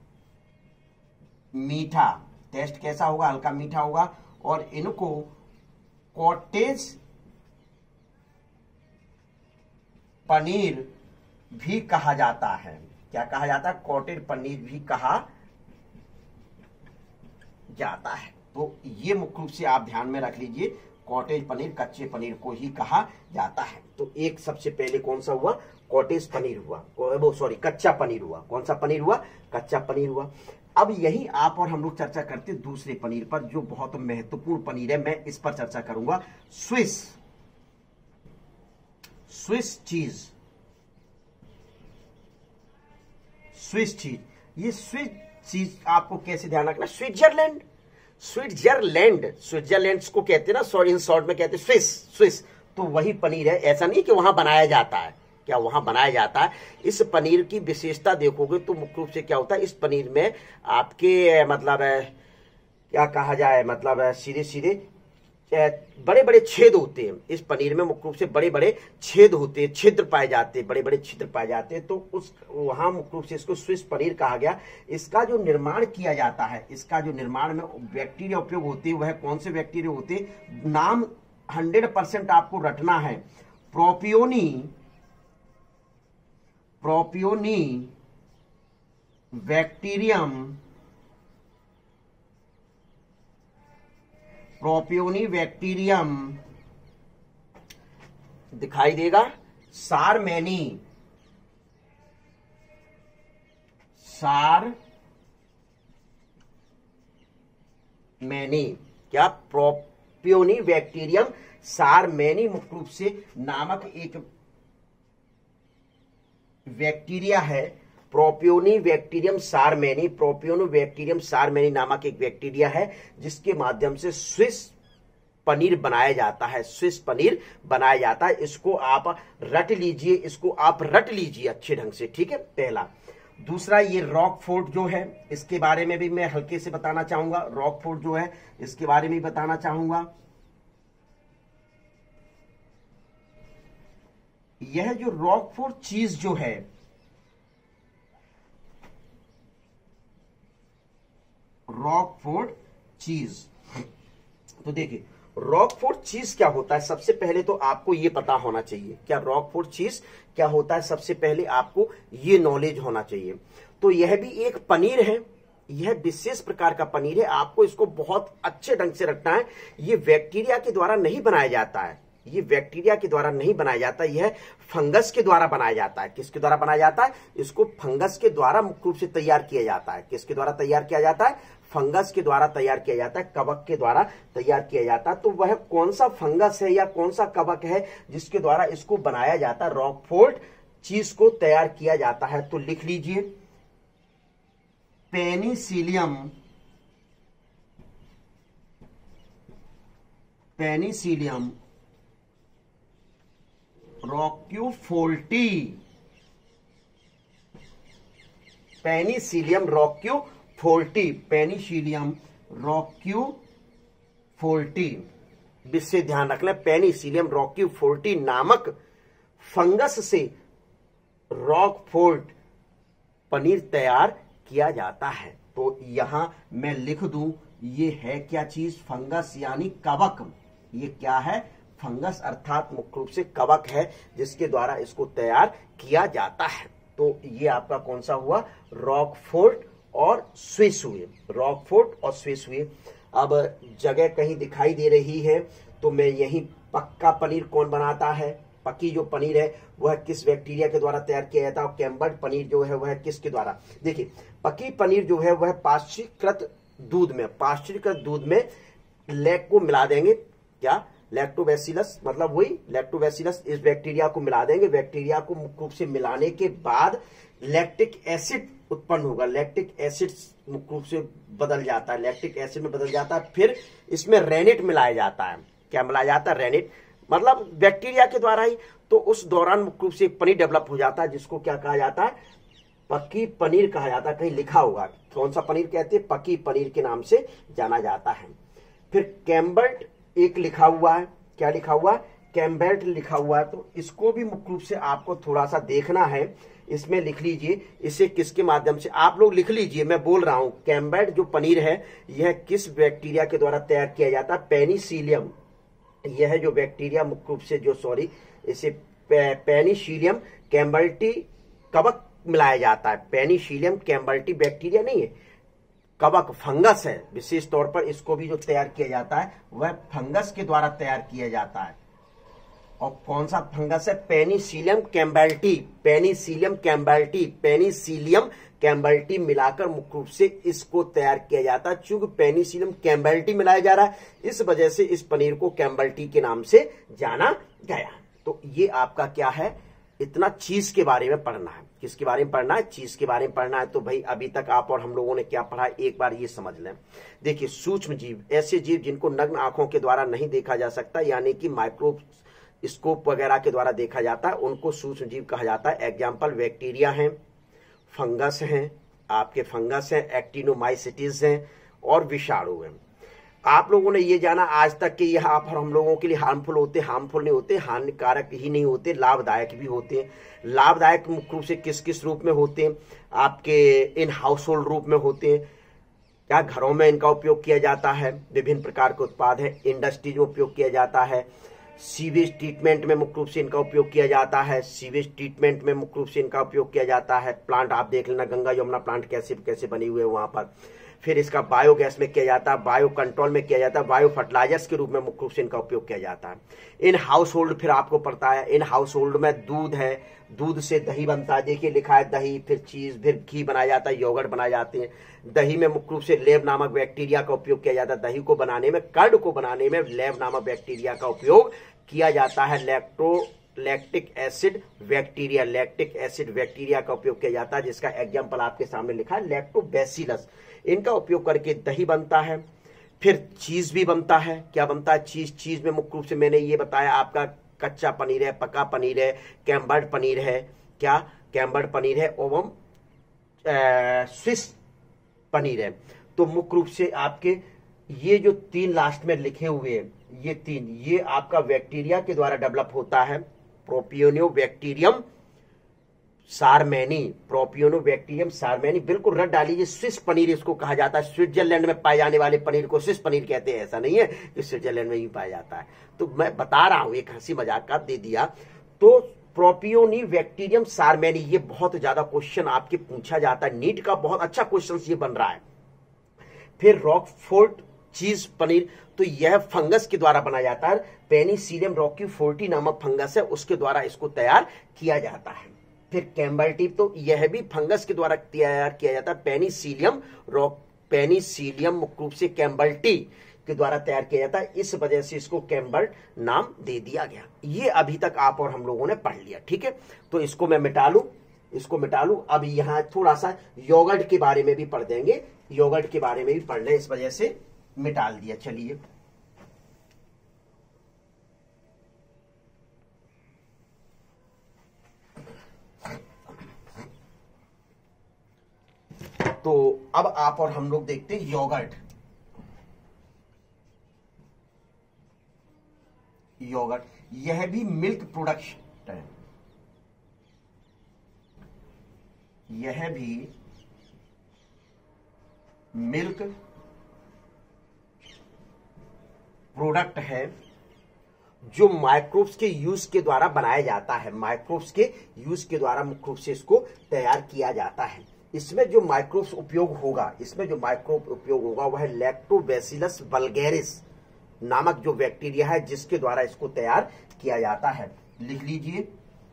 मीठा। टेस्ट कैसा होगा? हल्का मीठा होगा। और इनको कॉटेज पनीर भी कहा जाता है। क्या कहा जाता है? कॉटेज पनीर भी कहा जाता है। तो ये मुख्य रूप से आप ध्यान में रख लीजिए, कॉटेज पनीर कच्चे पनीर को ही कहा जाता है। तो एक सबसे पहले कौन सा हुआ? कॉटेज पनीर हुआ, वो सॉरी कच्चा पनीर हुआ। कौन सा पनीर हुआ? कच्चा पनीर हुआ। अब यही आप और हम लोग चर्चा करते हैं दूसरे पनीर पर, जो बहुत महत्वपूर्ण पनीर है। मैं इस पर चर्चा करूंगा, स्विस चीज। स्विस चीज, ये स्विस चीज आपको कैसे ध्यान रखना? स्विट्जरलैंड को कहते हैं ना, इन शॉर्ट में कहते हैं स्विस। तो वही पनीर है। ऐसा नहीं कि वहां बनाया जाता है। क्या वहां बनाया जाता है? इस पनीर की विशेषता देखोगे तो मुख्य रूप से क्या होता है, इस पनीर में आपके मतलब क्या कहा जाए, मतलब सीधे सीधे बड़े बड़े छेद होते हैं। इस पनीर में मुख्य रूप से बड़े बड़े छेद होते हैं, छिद्र पाए जाते हैं, बड़े बड़े छिद्र पाए जाते हैं। तो उस वहां मुख्य रूप से इसको स्विस पनीर कहा गया। इसका जो निर्माण किया जाता है, इसका जो निर्माण में बैक्टीरिया उपयोग होते हैं, वह कौन से बैक्टीरिया होते हैं? नाम 100% आपको रटना है। प्रोपियोनी बैक्टीरियम दिखाई देगा। सारमैनी क्या? प्रोपियोनी बैक्टीरियम सारमैनी मुख्य रूप से नामक एक बैक्टीरिया है। प्रोपियोनी बैक्टीरियम सारमैनी नामक एक बैक्टीरिया है, जिसके माध्यम से स्विस पनीर बनाया जाता है। इसको आप रट लीजिए, अच्छे ढंग से, ठीक है। पहला। दूसरा, ये रॉकफोर्ट जो है, इसके बारे में भी मैं हल्के से बताना चाहूंगा। रॉकफोर्ट जो है, इसके बारे में बताना चाहूंगा। यह जो रॉकफोर्ट चीज जो है, रॉकफोर्ट चीज, तो देखिए रॉकफोर्ट चीज क्या होता है, सबसे पहले तो आपको यह पता होना चाहिए। क्या रॉकफोर्ट चीज क्या होता है, सबसे पहले आपको ये नॉलेज होना चाहिए। तो यह भी एक पनीर है, यह विशेष प्रकार का पनीर है। आपको इसको बहुत अच्छे ढंग से रखना है। ये बैक्टीरिया के द्वारा नहीं बनाया जाता है, यह फंगस के द्वारा बनाया जाता है। किसके द्वारा बनाया जाता है? इसको फंगस के द्वारा मुख्य रूप से तैयार किया जाता है। किसके द्वारा तैयार किया जाता है? फंगस के द्वारा तैयार किया जाता है, कवक के द्वारा तैयार किया जाता है। तो वह कौन सा फंगस है या कौन सा कवक है जिसके द्वारा इसको बनाया जाता है, रॉकफोर्ट चीज को तैयार किया जाता है? तो लिख लीजिए, पेनिसिलियम रॉक्यूफोल्टी, पेनिसिलियम रॉक्यूफोल्टी, विशेष ध्यान रखना। पेनिसिलियम रॉक्यूफोल्टी नामक फंगस से रॉकफोर्ट पनीर तैयार किया जाता है। तो यहां मैं लिख दूं, ये है क्या चीज? फंगस यानी कवक। ये क्या है? फंगस अर्थात मुख्य रूप से कवक है, जिसके द्वारा इसको तैयार किया जाता है। तो ये आपका कौन सा हुआ? रॉकफोर्ट और स्विस हुए। अब जगह कहीं दिखाई दे रही है तो मैं यही, पक्का पनीर कौन बनाता है? पकी जो पनीर है वह किस बैक्टीरिया के द्वारा तैयार किया जाता है, और कैम्बर्ड पनीर जो है वह किसके द्वारा। देखिए पकी पनीर जो है वह पाश्चुकृत दूध में लैक को मिला देंगे, क्या लैक्टोबैसिलस, मतलब वही लैक्टोबैसिलस, इस बैक्टीरिया को मिला देंगे। बैक्टीरिया को मुख्य रूप से मिलाने के बाद लैक्टिक एसिड उत्पन्न होगा, लैक्टिक एसिड मुख्य रूप से बदल जाता है, लैक्टिक एसिड में बदल जाता है। फिर इसमें रेनिट मिलाया जाता है, क्या मिलाया जाता है, रेनिट, मतलब बैक्टीरिया के द्वारा ही। तो उस दौरान मुख्य रूप से एक पनीर डेवलप हो जाता है जिसको क्या कहा जाता है, पकी पनीर कहा जाता है। कहीं लिखा होगा कौन सा पनीर कहते हैं, पकी पनीर के नाम से जाना जाता है। फिर कैम्बर्ड एक लिखा हुआ है, क्या लिखा हुआ है, कैम्बर्ड लिखा हुआ है, तो इसको भी मुख्य रूप से आपको थोड़ा सा देखना है। इसमें लिख लीजिए, इसे किसके माध्यम से, आप लोग लिख लीजिए, मैं बोल रहा हूं। कैम्बर्ड जो पनीर है यह किस बैक्टीरिया के द्वारा तैयार किया जाता है, पेनिसिलियम। यह जो बैक्टीरिया मुख्य रूप से इसे पेनिसिलियम कैम्बर्टी कवक मिलाया जाता है। पेनिसिलियम कैम्बर्टी बैक्टीरिया नहीं है, कवक फंगस है। विशेष तौर पर इसको भी जो तैयार किया जाता है वह फंगस के द्वारा तैयार किया जाता है। और कौन सा फंगस है, penicillium camemberti, penicillium camemberti, penicillium camemberti मिलाकर मुख्य रूप से इसको तैयार किया जाता है। चूंकि पेनिसिलियम कैम्बर्टी मिलाया जा रहा है इस वजह से इस पनीर को कैम्बर्टी के नाम से जाना गया। तो ये आपका क्या है, इतना चीज के बारे में पढ़ना है। किसके बारे में पढ़ना है, चीज के बारे में पढ़ना है। तो भाई अभी तक आप और हम लोगों ने क्या पढ़ा, एक बार ये समझ लें। देखिए सूक्ष्म जीव, ऐसे जीव जिनको नग्न आंखों के द्वारा नहीं देखा जा सकता, यानी कि माइक्रोस्कोप वगैरह के द्वारा देखा जाता है, उनको सूक्ष्म जीव कहा जाता है। एग्जाम्पल बैक्टीरिया हैं, फंगस हैं, आपके फंगस हैं, एक्टिनोमाइसिटीज हैं और विषाणु हैं। आप लोगों ने ये जाना आज तक कि यह आप हम लोगों के लिए हार्मफुल नहीं होते, हानिकारक ही नहीं होते, लाभदायक भी होते हैं। लाभदायक मुख्य रूप से किस किस रूप में होते हैं, आपके इन हाउस होल्ड रूप में होते हैं, क्या घरों में इनका उपयोग किया जाता है, विभिन्न प्रकार के उत्पाद है, इंडस्ट्रीज में उपयोग किया जाता है, सीवेज ट्रीटमेंट में मुख्य रूप से इनका उपयोग किया जाता है, सीवेज ट्रीटमेंट में मुख्य रूप से इनका उपयोग किया जाता है। प्लांट आप देख लेना, गंगा यमुना प्लांट कैसे कैसे बने हुए हैं वहां पर। फिर इसका बायोगैस में किया जाता है, बायो कंट्रोल में किया जाता है, बायो फर्टिलाइजर्स के रूप में मुख्य रूप से इनका उपयोग किया जाता है। इन हाउस होल्ड, फिर आपको पता है इन हाउस होल्ड में दूध है, दूध से दही बनता है, देखिए लिखा है दही, फिर चीज, फिर घी बनाया जाता है, योगर्ट बनाए जाते हैं। दही में मुख्य रूप से लेब नामक बैक्टीरिया का उपयोग किया जाता है, दही को बनाने में, कर्ड को बनाने में लेब नामक बैक्टीरिया का उपयोग किया जाता है। Lactic acid bacteria, lactic acid bacteria का उपयोग किया जाता है, जिसका एग्जाम्पल आपके सामने लिखा है लैक्टोबैसिलस। इनका उपयोग करके दही बनता है, फिर चीज भी बनता है। क्या बनता है, चीज में मुख्य रूप से मैंने ये बताया आपका कच्चा पनीर है, पका पनीर है, कैम्बर्ड पनीर है, क्या कैम्बर्ड पनीर है, एवं स्विस पनीर है। तो मुख्य रूप से आपके ये जो तीन लास्ट में लिखे हुए हैं, ये तीन, ये आपका बैक्टीरिया के द्वारा डेवलप होता है। प्रोपियोनियोबैक्टीरियम सारमैनी, प्रोपियोनियोबैक्टीरियम सारमैनी, बिल्कुल रट डालीजिए। स्विस पनीर इसको कहा जाता है, स्विट्जरलैंड में पाए जाने वाले पनीर को स्विस पनीर कहते हैं। ऐसा नहीं है कि स्विट्जरलैंड में ही पाया जाता है, तो मैं बता रहा हूं, एक हंसी मजाक का दे दिया। तो प्रोपियोनियोबैक्टीरियम सारमैनी, ये बहुत ज्यादा क्वेश्चन आपके पूछा जाता है, नीट का बहुत अच्छा क्वेश्चन ये बन रहा है। फिर रॉकफोर्ट चीज पनीर, तो यह फंगस के द्वारा बनाया जाता है, पेनिसिलियम रॉक्यूफोर्टी नामक फंगस है, उसके द्वारा इसको तैयार किया जाता है। फिर कैम्बर्टी, तो यह भी फंगस के द्वारा तैयार किया जाता है, पेनिसिलियम मुख्य रूप से कैम्बर्टी के द्वारा तैयार किया जाता है, इस वजह से इसको कैम्बर्ड नाम दे दिया गया। ये अभी तक आप और हम लोगों ने पढ़ लिया, ठीक है। तो इसको मैं मिटा लूं, इसको मिटा लूं। अब यहां थोड़ा सा योगर्ट के बारे में भी पढ़ देंगे, योगर्ट के बारे में भी पढ़ लें, इस वजह से मिटाल दिया। चलिए तो अब आप और हम लोग देखते हैं योगर्ट। योगर्ट यह भी मिल्क प्रोडक्ट है, यह भी मिल्क प्रोडक्ट है जो माइक्रोब्स के यूज के द्वारा बनाया जाता है, माइक्रोब्स के यूज के द्वारा मुख्य रूप से इसको तैयार किया जाता है। इसमें जो माइक्रोब्स उपयोग होगा, इसमें जो माइक्रोब उपयोग होगा वह लैक्टोबैसिलस वल्गैरिस नामक जो बैक्टीरिया है जिसके द्वारा इसको तैयार किया जाता है। लिख लीजिए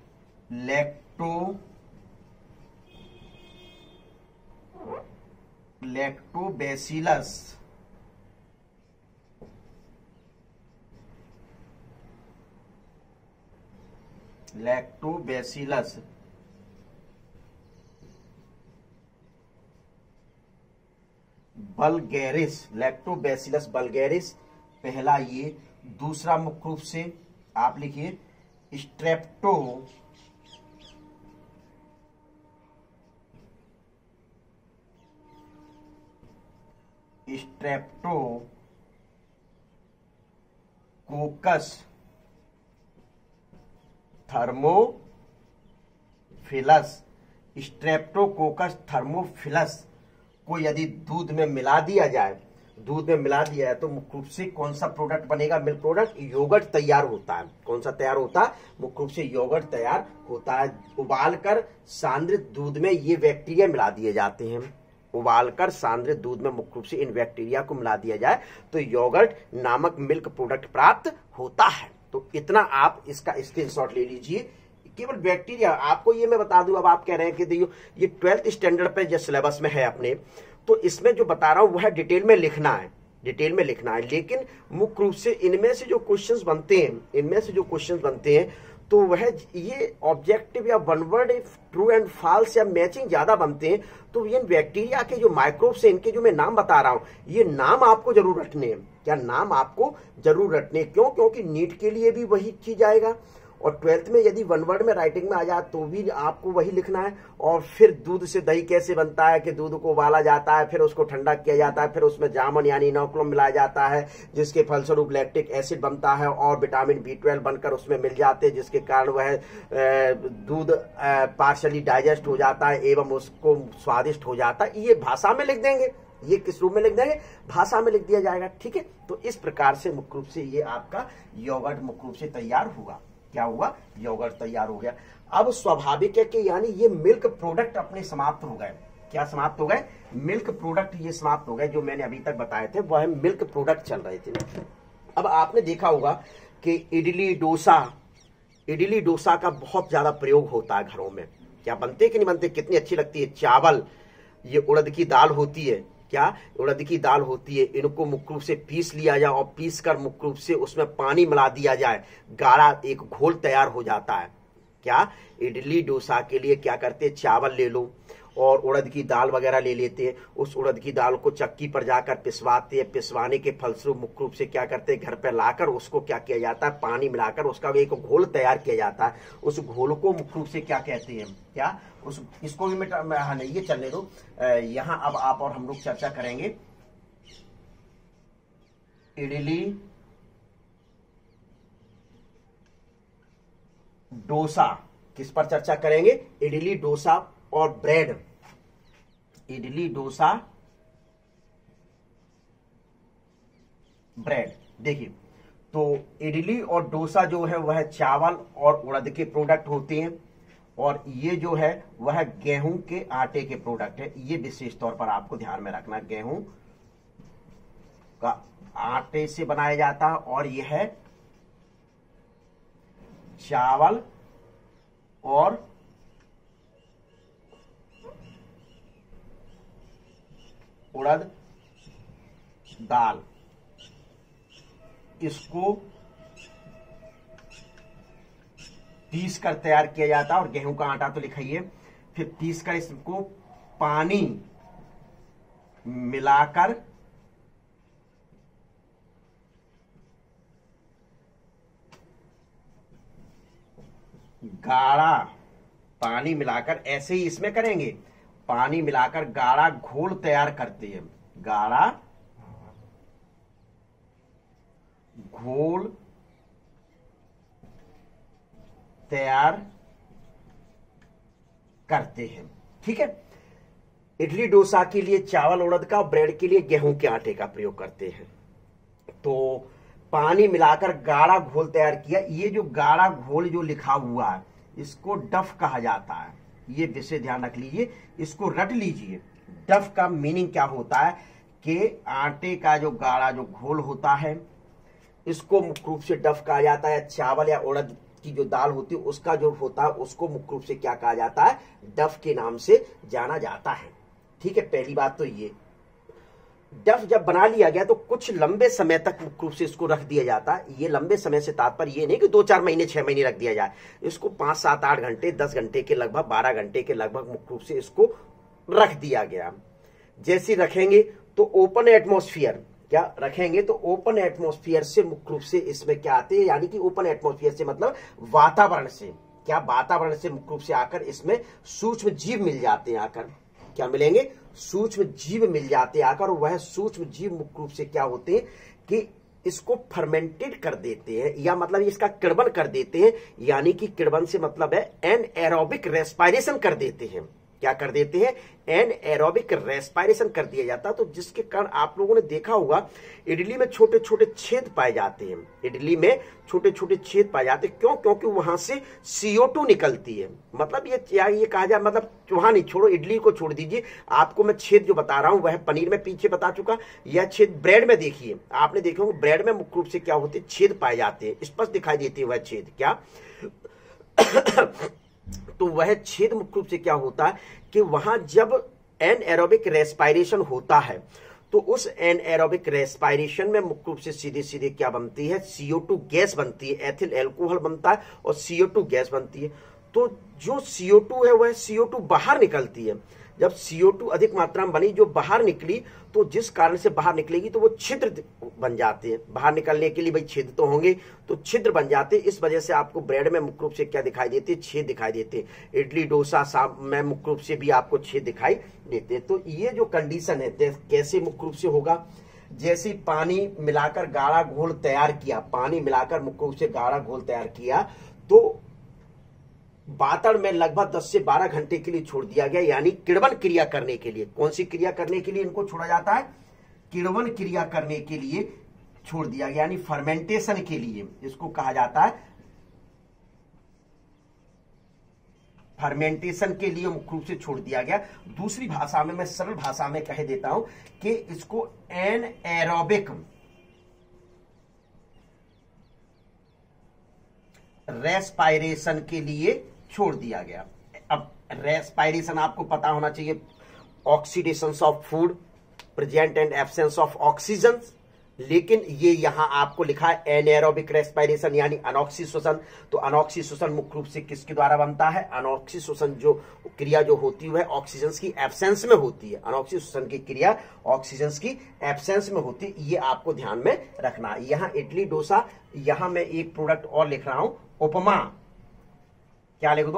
लैक्टोबैसिलस लैक्टोबैसिलस बल्गैरिस पहला ये। दूसरा मुख्य रूप से आप लिखिए स्ट्रेप्टोकोकस थर्मोफिलस को यदि दूध में मिला दिया जाए तो मुख्य रूप से कौन सा प्रोडक्ट बनेगा? मिल्क प्रोडक्ट, योगर्ट तैयार होता है। कौन सा तैयार होता है? मुख्य रूप से योगर्ट तैयार होता है। उबालकर सांद्रित दूध में ये बैक्टीरिया मिला दिए जाते हैं। उबालकर सांद्रित दूध में मुख्य रूप से इन बैक्टीरिया को मिला दिया जाए तो योगर्ट नामक मिल्क प्रोडक्ट प्राप्त होता है। तो इतना आप इसका स्क्रीनशॉट ले लीजिए। केवल बैक्टीरिया आपको ये मैं बता दूं। अब आप कह रहे हैं कि देखिए ये 12th स्टैंडर्ड पे जो सिलेबस में है अपने, तो इसमें जो बता रहा हूं वह डिटेल में लिखना है, लेकिन मुख्य रूप से इनमें से जो क्वेश्चंस बनते हैं तो वह ये ऑब्जेक्टिव या one word true and false या मैचिंग ज्यादा बनते हैं। तो इन बैक्टीरिया के जो माइक्रोब्स हैं, इनके जो मैं नाम बता रहा हूं, ये नाम आपको जरूर रटने हैं। क्या नाम आपको जरूर रटने? क्यों? क्योंकि नीट के लिए भी वही चीज आएगा और 12th में यदि वन वर्ड में राइटिंग में आ जाए तो भी आपको वही लिखना है। और फिर दूध से दही कैसे बनता है कि दूध को उबाला जाता है, फिर उसको ठंडा किया जाता है, फिर उसमें जामुन यानी इनोकुलम मिलाया जाता है, जिसके फलस्वरूप लैक्टिक एसिड बनता है और विटामिन B12 बनकर उसमें मिल जाते हैं, जिसके कारण वह दूध पार्शली डाइजेस्ट हो जाता है एवं उसको स्वादिष्ट हो जाता है। ये भाषा में लिख देंगे। ये किस रूप में लिख देंगे? भाषा में लिख दिया जाएगा। ठीक है, तो इस प्रकार से मुख्य रूप से ये आपका योगर्ट मुख्य रूप से तैयार हुआ। क्या हुआ? योगर्ट तैयार हो गया। अब स्वाभाविक है कि यानी ये मिल्क प्रोडक्ट अपने समाप्त हो गए। क्या समाप्त हो गए? मिल्क प्रोडक्ट ये समाप्त हो गए। जो मैंने अभी तक बताए थे वह मिल्क प्रोडक्ट चल रहे थे। अब आपने देखा होगा कि इडली डोसा का बहुत ज्यादा प्रयोग होता है घरों में। क्या बनते कि नहीं बनते? कितनी अच्छी लगती है। चावल, ये उड़द की दाल होती है। क्या? उड़द की दाल होती है। इनको मुख्य रूप से पीस लिया जाए और पीस कर मुख्य रूप से उसमें पानी मिला दिया जाए, गाढ़ा एक घोल तैयार हो जाता है। क्या? इडली डोसा के लिए क्या करते हैं? चावल ले लो और उड़द की दाल वगैरह ले लेते हैं। उस उड़द की दाल को चक्की पर जाकर पिसवाते हैं। पिसवाने के फलस्वरूप मुख्य रूप से क्या करते हैं? घर पर लाकर उसको क्या किया जाता है? पानी मिलाकर उसका एक घोल तैयार किया जाता है। उस घोल को मुख्य रूप से क्या कहते हैं? क्या इसको भी हाँ नहीं, ये चलने दो। यहां अब आप और हम लोग चर्चा करेंगे इडली डोसा। किस पर चर्चा करेंगे? इडली डोसा और ब्रेड। इडली डोसा ब्रेड। देखिए, तो इडली और डोसा जो है वह चावल और उड़द के प्रोडक्ट होते हैं और ये जो है वह गेहूं के आटे के प्रोडक्ट है। ये विशेष तौर पर आपको ध्यान में रखना, गेहूं का आटे से बनाया जाता है और यह है चावल और उड़द दाल। इसको पीस कर तैयार किया जाता है और गेहूं का आटा तो लिखाइए। फिर पीस कर इसको पानी मिलाकर गाढ़ा, पानी मिलाकर ऐसे ही इसमें करेंगे, पानी मिलाकर गाढ़ा घोल तैयार करते हैं। गाढ़ा घोल तैयार करते हैं। ठीक है, इडली डोसा के लिए चावल उड़द का, ब्रेड के लिए गेहूं के आटे का प्रयोग करते हैं। तो पानी मिलाकर गाढ़ा घोल तैयार किया। ये जो गाढ़ा घोल जो लिखा हुआ है इसको डफ कहा जाता है। ये विषय ध्यान रख लीजिए, इसको रट लीजिए। डफ का मीनिंग क्या होता है कि आटे का जो गाढ़ा जो घोल होता है इसको मुख्य रूप से डफ कहा जाता है। चावल या उड़द की जो दाल होती है उसका जो होता है उसको मुख्य रूप से क्या कहा जाता है, डफ के नाम से जाना जाता है। ठीक है, पहली बात तो ये डफ जब बना लिया गया तो कुछ लंबे समय तक मुख्य रूप से इसको रख दिया जाता है। ये लंबे समय से तात्पर्य ये नहीं कि 2-4 महीने 6 महीने रख दिया जाए, इसको 5, 7, 8 घंटे 10 घंटे के लगभग 12 घंटे के लगभग मुख्य रूप से इसको रख दिया गया। जैसे रखेंगे तो ओपन एटमॉस्फेयर, क्या रखेंगे तो ओपन एटमॉस्फेयर से मुख्य रूप से इसमें क्या आते हैं, यानी कि ओपन एटमॉस्फेयर से मतलब वातावरण से, क्या वातावरण से मुख्य रूप से आकर इसमें सूक्ष्म जीव मिल जाते हैं, आकर क्या मिलेंगे, सूक्ष्म जीव मिल जाते हैं आकर। वह सूक्ष्म जीव मुख्य रूप से क्या होते हैं कि इसको फर्मेंटेड कर देते हैं, या मतलब इसका किण्वन कर देते हैं, यानी कि किण्वन से मतलब है एनएरोबिक रेस्पायरेशन कर देते हैं। क्या कर देते हैं, एनएरोबिक रेस्पायरेशन कर दिया जाता है। तो जिसके कारण आप लोगों ने देखा होगा इडली में छोटे छोटे छेद पाए जाते हैं, इडली में छोटे छोटे छेद पाए जाते हैं। क्यों, क्योंकि वहां से CO2 निकलती है। मतलब ये कहा जाए, मतलब वहां नहीं, छोड़ो इडली को छोड़ दीजिए, आपको मैं छेद जो बता रहा हूं वह पनीर में पीछे बता चुका, यह छेद ब्रेड में देखिए, आपने देखे होंगे ब्रेड में मुख्य रूप से क्या होते हैं, छेद पाए जाते हैं, स्पष्ट दिखाई देती है वह छेद। क्या तो वह छेद मुख्य रूप से क्या होता है कि वहां जब एनएरोबिक रेस्पायरेशन होता है तो उस एनएरोबिक रेस्पायरेशन में मुख्य रूप से सीधे सीधे क्या बनती है, CO2 गैस बनती है, एथिल एल्कोहल बनता है और CO2 गैस बनती है। तो जो CO2 है वह CO2 बाहर निकलती है। जब CO2 अधिक मात्रा में बनी, जो बाहर निकली, तो जिस कारण से बाहर निकलेगी तो वो छिद्र बन जाते हैं। बाहर निकलने के लिए भाई छेद तो होंगे, तो छिद्र बन जाते हैं। इस वजह से आपको ब्रेड में मुख्य रूप से क्या दिखाई देते हैं, छेद दिखाई देते हैं। इडली डोसा साब में मुख्य रूप से भी आपको छेद दिखाई देते हैं। तो ये जो कंडीशन है कैसे मुख्य रूप से होगा, जैसे पानी मिलाकर गाढ़ा घोल तैयार किया, पानी मिलाकर मुख्य रूप से गाढ़ा घोल तैयार किया तो बातड़ में लगभग 10 से 12 घंटे के लिए छोड़ दिया गया, यानी किण्वन क्रिया करने के लिए। कौन सी क्रिया करने के लिए इनको छोड़ा जाता है, किण्वन क्रिया करने के लिए छोड़ दिया गया, यानी फर्मेंटेशन के लिए इसको कहा जाता है। फर्मेंटेशन के लिए मुख्य रूप से छोड़ दिया गया। दूसरी भाषा में, मैं सरल भाषा में कह देता हूं कि इसको एनएरोबिक रेस्पायरेशन के लिए छोड़ दिया गया। अब रेस्पायरेशन आपको पता होना चाहिए, oxidation of food, present and absence of oxygen, लेकिन ये यहां आपको लिखा है एनएरोबिक रेस्पायरेशन यानी अनॉक्सीश्वसन। तो अनॉक्सीश्वसन मुख्य रूप से किसके द्वारा बनता है, अनॉक्सीश्वसन जो क्रिया जो होती है ऑक्सीजन की एब्सेंस में होती है। अनॉक्सीश्वसन की क्रिया ऑक्सीजन की एब्सेंस में होती है, ये आपको ध्यान में रखना। यहां इडली डोसा, यहां मैं एक प्रोडक्ट और लिख रहा हूं, उपमा। क्या लिख दो,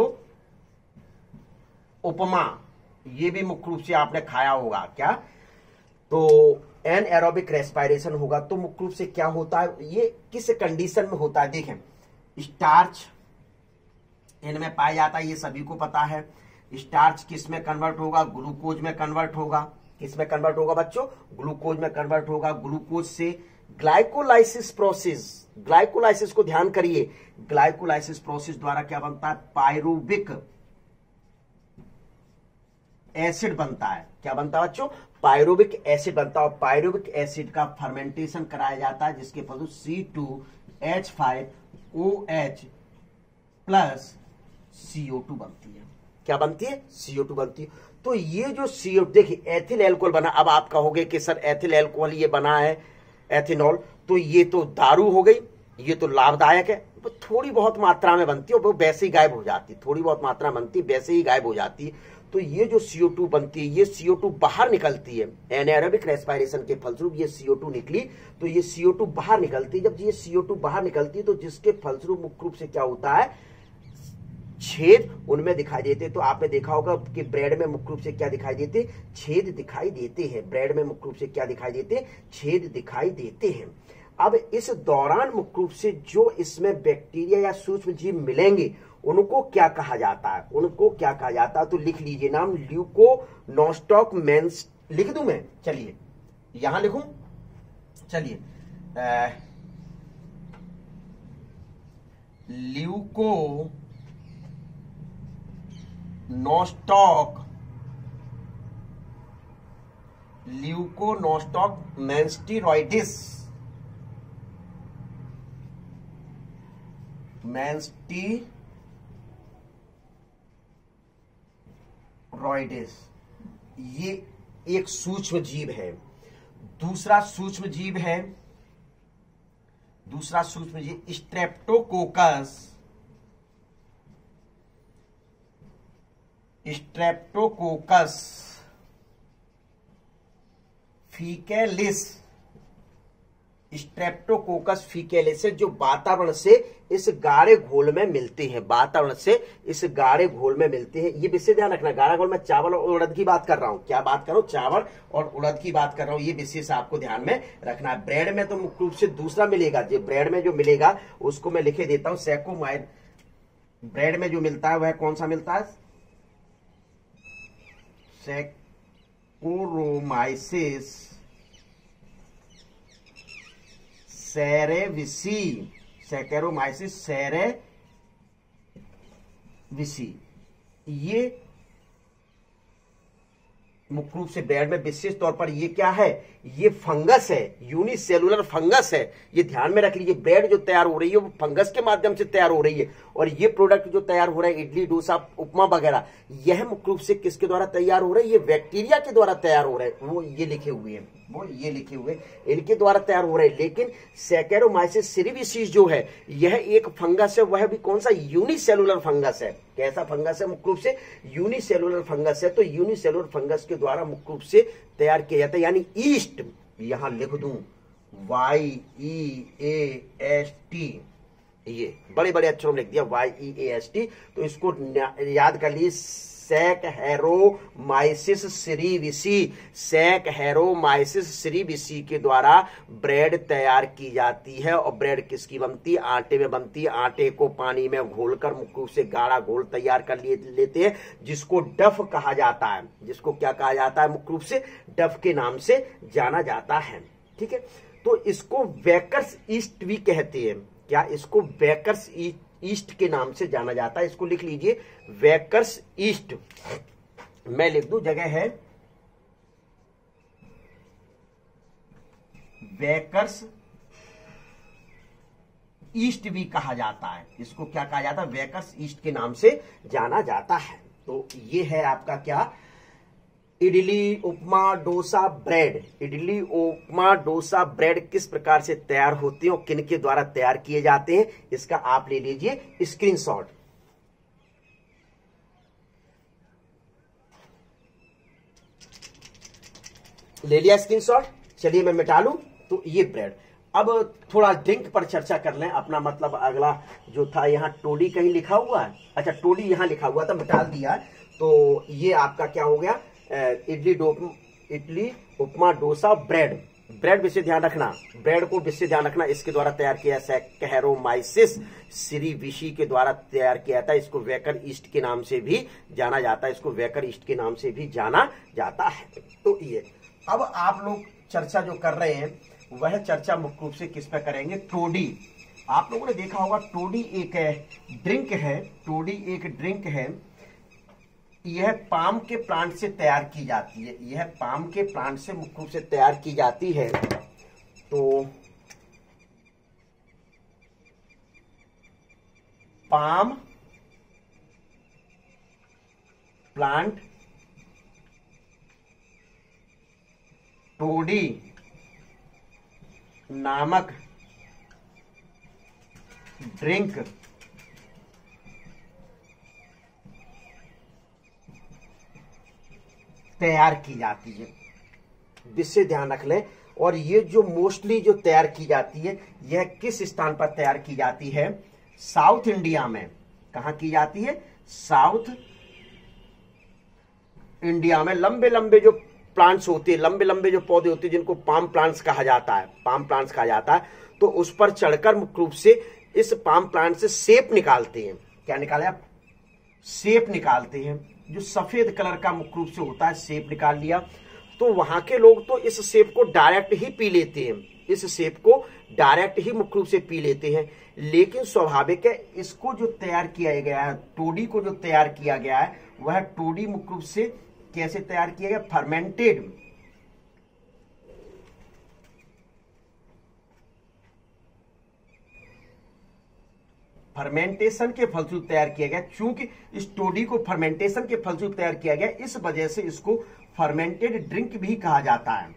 उपमा। ये भी मुख्य रूप से आपने खाया होगा। क्या, तो एनएरोबिक रेस्पायरेशन होगा तो मुख्य रूप से क्या होता है, ये किस कंडीशन में होता है, देखें स्टार्च इनमें पाया जाता है, ये सभी को पता है। स्टार्च किस में कन्वर्ट होगा, ग्लूकोज में कन्वर्ट होगा। किस में कन्वर्ट होगा बच्चों, ग्लूकोज में कन्वर्ट होगा। ग्लूकोज से ग्लाइकोलाइसिस प्रोसेस, ग्लाइकोलाइसिस को ध्यान करिए, ग्लाइकोलाइसिस प्रोसेस द्वारा क्या बनता है, पायरुविक एसिड बनता है। क्या बनता है बच्चों, पायरुविक एसिड बनता है। और पायरुविक एसिड का फर्मेंटेशन कराया जाता है, जिसके फलस्वरूप C2H5OH प्लस CO2 बनती है। क्या बनती है, CO2 बनती है। तो ये जो CO2, देखिए एथिल एल्कोहल बना। अब आप कहोगे कि सर एथिल एल्कोहल ये बना है एथेनॉल, तो ये तो दारू हो गई, ये तो लाभदायक है। वो थोड़ी बहुत मात्रा में बनती है, वो वैसे ही गायब हो जाती है, थोड़ी बहुत मात्रा में बनती है वैसे ही गायब हो जाती है। तो ये जो CO2 बनती है, ये CO2 बाहर निकलती है। एनाएरोबिक रेस्पायरेशन के फलस्वरूप ये CO2 निकली, तो ये CO2 बाहर निकलती है। जब ये CO2 बाहर निकलती है तो जिसके फलस्वरूप मुख्य रूप से क्या होता है, छेद उनमें दिखाई देते। तो आपने देखा होगा कि ब्रेड में मुख्य रूप से क्या दिखाई देते, छेद दिखाई देते हैं। ब्रेड में मुख्य रूप से क्या दिखाई देते, छेद दिखाई देते हैं। अब इस दौरान मुख्य रूप से जो इसमें बैक्टीरिया या सूक्ष्म जीव मिलेंगे उनको क्या कहा जाता है, उनको क्या कहा जाता है, तो लिख लीजिए नाम, ल्यूकोनोस्टॉक मेंस। लिख दूं मैं, चलिए यहां लिखूं, चलिए ल्यूकोनोस्टॉक मेंस्टीरॉइडिस मैंस्टीरॉइडेस, ये एक सूक्ष्म जीव है। दूसरा सूक्ष्म जीव स्ट्रेप्टोकोकस, फीकेलिस, स्ट्रेप्टोकोकस फीकेलिस जो वातावरण से इस गाढ़े घोल में मिलते हैं, ये विषय ध्यान रखना। गाढ़ा घोल में चावल और उड़द की बात कर रहा हूं। क्या बात कर रहा हूं? चावल और उड़द की बात कर रहा हूं। ये विशेष आपको ध्यान में रखना है। ब्रेड में तो मुख्य रूप से दूसरा मिलेगा। जो ब्रेड में जो मिलेगा उसको मैं लिखे देता हूं, सैकोमाइड। ब्रेड में जो मिलता है वह कौन सा मिलता है? सैकोरोमाइसिस सेरेविसी, ये मुख्य रूप से ब्रेड में विशेष तौर पर ये क्या है? ये फंगस है, यूनिसेलुलर फंगस है। ये ध्यान में रख लीजिए। ब्रेड जो तैयार हो रही है वो फंगस के माध्यम से तैयार हो रही है, और ये प्रोडक्ट जो तैयार हो रहा है, इडली, डोसा, उपमा वगैरह, यह मुख्य रूप से किसके द्वारा तैयार हो रहा है? ये बैक्टीरिया के द्वारा तैयार हो रहा है। वो ये लिखे हुए, इनके द्वारा तैयार हो रहे हैं। लेकिन सैकेरोमाइसिस सेरेविसिस जो है, यह एक फंगस है। वह भी कौन सा? यूनिसेलुलर फंगस है। कैसा फंगस है? मुख्य रूप से यूनिसेलुलर फंगस है। तो यूनिसेलुलर फंगस के द्वारा मुख्य रूप से तैयार किया जाता है। यानी ईस्ट, यहां लिख दूं YEAST, ये बड़े बड़े अक्षरों में लिख दिया YEAST। तो इसको याद कर लीजिए, सैकहेरोमाइसिस सेरेविसी के द्वारा ब्रेड तैयार की जाती है। और ब्रेड किसकी बनती है? आटे में बनती है। आटे को पानी में घोलकर मुख्य रूप से गाढ़ा घोल तैयार कर लेते हैं, जिसको डफ कहा जाता है। जिसको क्या कहा जाता है? मुख्य रूप से डफ के नाम से जाना जाता है। ठीक है, तो इसको बेकर्स ईस्ट भी कहते हैं। क्या? इसको बेकर्स ईस्ट के नाम से जाना जाता है। इसको लिख लीजिए, बेकर्स ईस्ट। मैं लिख दूं, जगह है बेकर्स ईस्ट भी कहा जाता है। इसको क्या कहा जाता है? बेकर्स ईस्ट के नाम से जाना जाता है। तो ये है आपका क्या? इडली, उपमा, डोसा, ब्रेड। इडली, उपमा, डोसा, ब्रेड किस प्रकार से तैयार होती है और किन के द्वारा तैयार किए जाते हैं, इसका आप ले लीजिए स्क्रीनशॉट। ले लिया स्क्रीनशॉट? चलिए मैं मिटा लूं। तो ये ब्रेड। अब थोड़ा ड्रिंक पर चर्चा कर लें। अपना मतलब अगला जो था, यहां टोडी कहीं लिखा हुआ है। अच्छा, टोडी यहां लिखा हुआ था, मिटा दिया। तो ये आपका क्या हो गया? इडली, उपमा, डोसा, ब्रेड विषय ध्यान रखना। ब्रेड को विषय ध्यान रखना। इसके द्वारा तैयार किया सैकहेरोमाइसिस सेरेविसी के द्वारा तैयार किया था। इसको बेकर ईस्ट के नाम से भी जाना जाता है। तो ये अब आप लोग चर्चा जो कर रहे हैं, वह चर्चा मुख्य रूप से किस पे करेंगे? टोडी। आप लोगों ने देखा होगा, टोडी एक ड्रिंक है। यह पाम के प्लांट से तैयार की जाती है। मुख्य रूप से तैयार की जाती है। तो पाम प्लांट टोडी नामक ड्रिंक तैयार की जाती है। विषय ध्यान रख लें। और ये जो मोस्टली जो तैयार की जाती है, यह किस स्थान पर तैयार की जाती है? साउथ इंडिया में। कहां की जाती है? साउथ इंडिया में। लंबे लंबे जो प्लांट्स होते हैं, लंबे लंबे जो पौधे होते हैं, जिनको पाम प्लांट्स कहा जाता है, तो उस पर चढ़कर मुख्य रूप से इस पाम प्लांट से सेप निकालते हैं। क्या निकाले आप? सेप निकालते हैं, जो सफेद कलर का मुख्य रूप से होता है। सेप निकाल लिया तो वहां के लोग तो इस सेप को डायरेक्ट ही पी लेते हैं। लेकिन स्वाभाविक है, इसको जो तैयार किया गया है, टोडी को जो तैयार किया गया है, वह टोडी मुख्य रूप से कैसे तैयार किया गया? फर्मेंटेड। फर्मेंटेशन के फलस्वरूप तैयार किया गया। चूंकि इस टोडी को फर्मेंटेशन के फलस्वरूप तैयार किया गया, इस वजह से इसको फर्मेंटेड ड्रिंक भी कहा जाता है।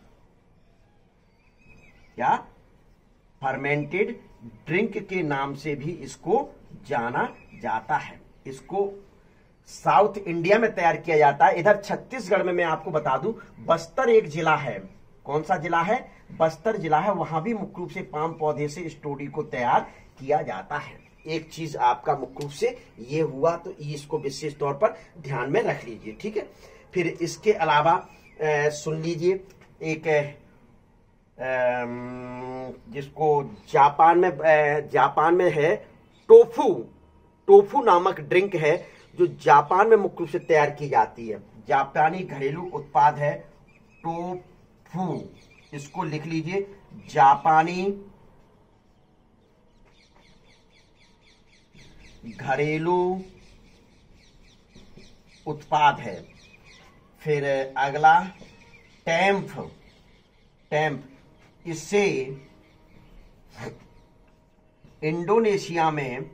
क्या? फर्मेंटेड ड्रिंक के नाम से भी इसको जाना जाता है। इसको साउथ इंडिया में तैयार किया जाता है। इधर छत्तीसगढ़ में मैं आपको बता दूं, बस्तर एक जिला है। कौन सा जिला है? बस्तर जिला है। वहां भी मुख्य रूप से पाम पौधे से इस टोडी को तैयार किया जाता है। एक चीज आपका मुख्य रूप से ये हुआ, तो इसको विशेष तौर पर ध्यान में रख लीजिए, ठीक है। फिर इसके अलावा सुन लीजिए, एक जिसको जापान में है टोफू नामक ड्रिंक है, जो जापान में मुख्य रूप से तैयार की जाती है। जापानी घरेलू उत्पाद है टोफू। इसको लिख लीजिए, जापानी घरेलू उत्पाद है। फिर अगला टेम्प। इससे इंडोनेशिया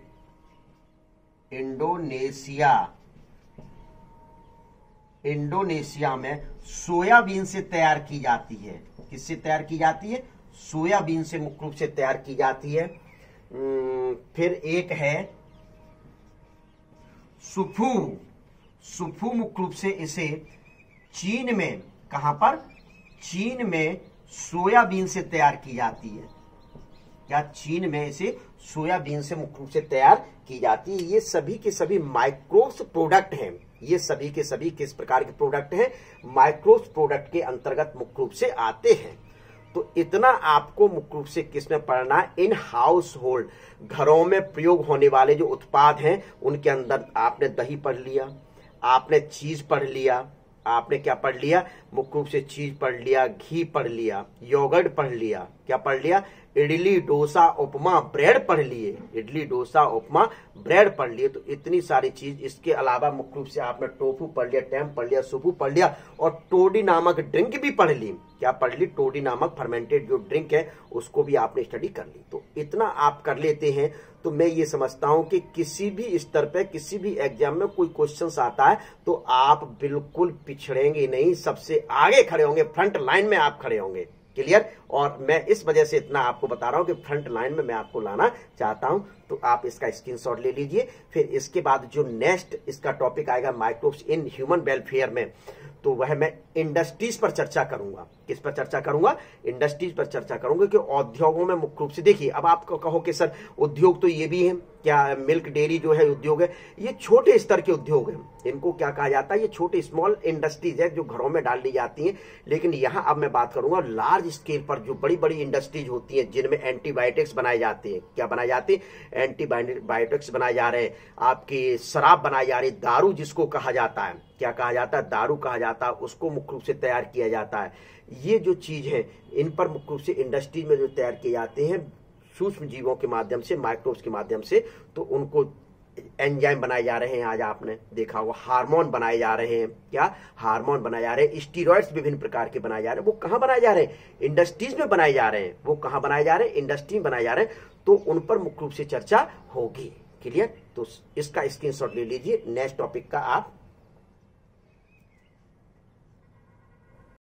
में सोयाबीन से तैयार की जाती है। किससे तैयार की जाती है? सोयाबीन से मुख्य रूप से तैयार की जाती है। फिर एक है सुफू मुख्य रूप से इसे चीन में, कहां पर? चीन में सोयाबीन से तैयार की जाती है। क्या? चीन में इसे सोयाबीन से मुख्य रूप से तैयार की जाती है। ये सभी के सभी माइक्रोस प्रोडक्ट हैं। ये सभी के सभी किस प्रकार के प्रोडक्ट हैं? माइक्रोस प्रोडक्ट के अंतर्गत मुख्य रूप से आते हैं। तो इतना आपको मुख्य रूप से किसमें पढ़ना है? इन हाउस होल्ड, घरों में प्रयोग होने वाले जो उत्पाद हैं उनके अंदर आपने दही पढ़ लिया, आपने चीज पढ़ लिया, आपने क्या पढ़ लिया? मुख्य रूप से चीज पढ़ लिया, घी पढ़ लिया, योगर्ट पढ़ लिया, क्या पढ़ लिया? इडली डोसा उपमा ब्रेड पढ़ लिए, इडली डोसा उपमा ब्रेड पढ़ लिए। तो इतनी सारी चीज। इसके अलावा मुख्य रूप से आपने टोफू पढ़ लिया, टेम्प पढ़ लिया, सुफू पढ़ लिया, और टोडी नामक ड्रिंक भी पढ़ ली। क्या पढ़ ली? टोडी नामक फर्मेंटेड जो ड्रिंक है उसको भी आपने स्टडी कर ली। तो इतना आप कर लेते हैं तो मैं ये समझता हूं कि किसी भी स्तर पे, किसी भी एग्जाम में कोई क्वेश्चन आता है तो आप बिल्कुल पिछड़ेंगे नहीं, सबसे आगे खड़े होंगे, फ्रंट लाइन में आप खड़े होंगे। क्लियर? और मैं इस वजह से इतना आपको बता रहा हूं कि फ्रंट लाइन में मैं आपको लाना चाहता हूं। तो आप इसका स्क्रीनशॉट ले लीजिए। फिर इसके बाद जो नेक्स्ट इसका टॉपिक आएगा माइक्रोब्स इन ह्यूमन वेलफेयर में, तो वह मैं इंडस्ट्रीज पर चर्चा करूंगा। किस पर चर्चा करूंगा? इंडस्ट्रीज पर चर्चा करूंगा कि उद्योगों में मुख्य रूप से देखिए, अब आप कहो कि सर उद्योग तो ये भी है, क्या मिल्क डेयरी जो है उद्योग है, ये छोटे स्तर के उद्योग हैं। इनको क्या कहा जाता है? ये छोटे स्मॉल इंडस्ट्रीज है जो घरों में डाल दी जाती हैं। लेकिन यहां अब मैं बात करूंगा लार्ज स्केल पर, जो बड़ी बड़ी इंडस्ट्रीज होती हैं जिनमें एंटीबायोटिक्स बनाए जाते हैं। क्या बनाए जाते हैं? एंटीबायोटिक्स बनाए जा रहे हैं, आपकी शराब बनाई जा रही, दारू जिसको कहा जाता है, क्या कहा जाता है? दारू कहा जाता है, उसको मुख्य रूप से तैयार किया जाता है। ये जो चीज है इन पर मुख्य रूप से इंडस्ट्रीज में जो तैयार किए जाते हैं सूक्ष्म जीवों के माध्यम से, माइक्रोब्स के माध्यम से, तो उनको एंजाइम बनाए जा रहे हैं। आज आपने देखा होगा हार्मोन बनाए जा रहे हैं। क्या? हार्मोन बनाए जा रहे हैं। स्टीरॉइड्स विभिन्न प्रकार के बनाए जा रहे हैं। वो कहां बनाए जा रहे हैं? इंडस्ट्रीज में बनाए जा रहे हैं। वो कहां बनाए जा रहे हैं? इंडस्ट्री में बनाए जा रहे हैं। तो उन पर मुख्य रूप से चर्चा होगी। क्लियर? तो इसका स्क्रीनशॉट ले लीजिए। नेक्स्ट टॉपिक का आप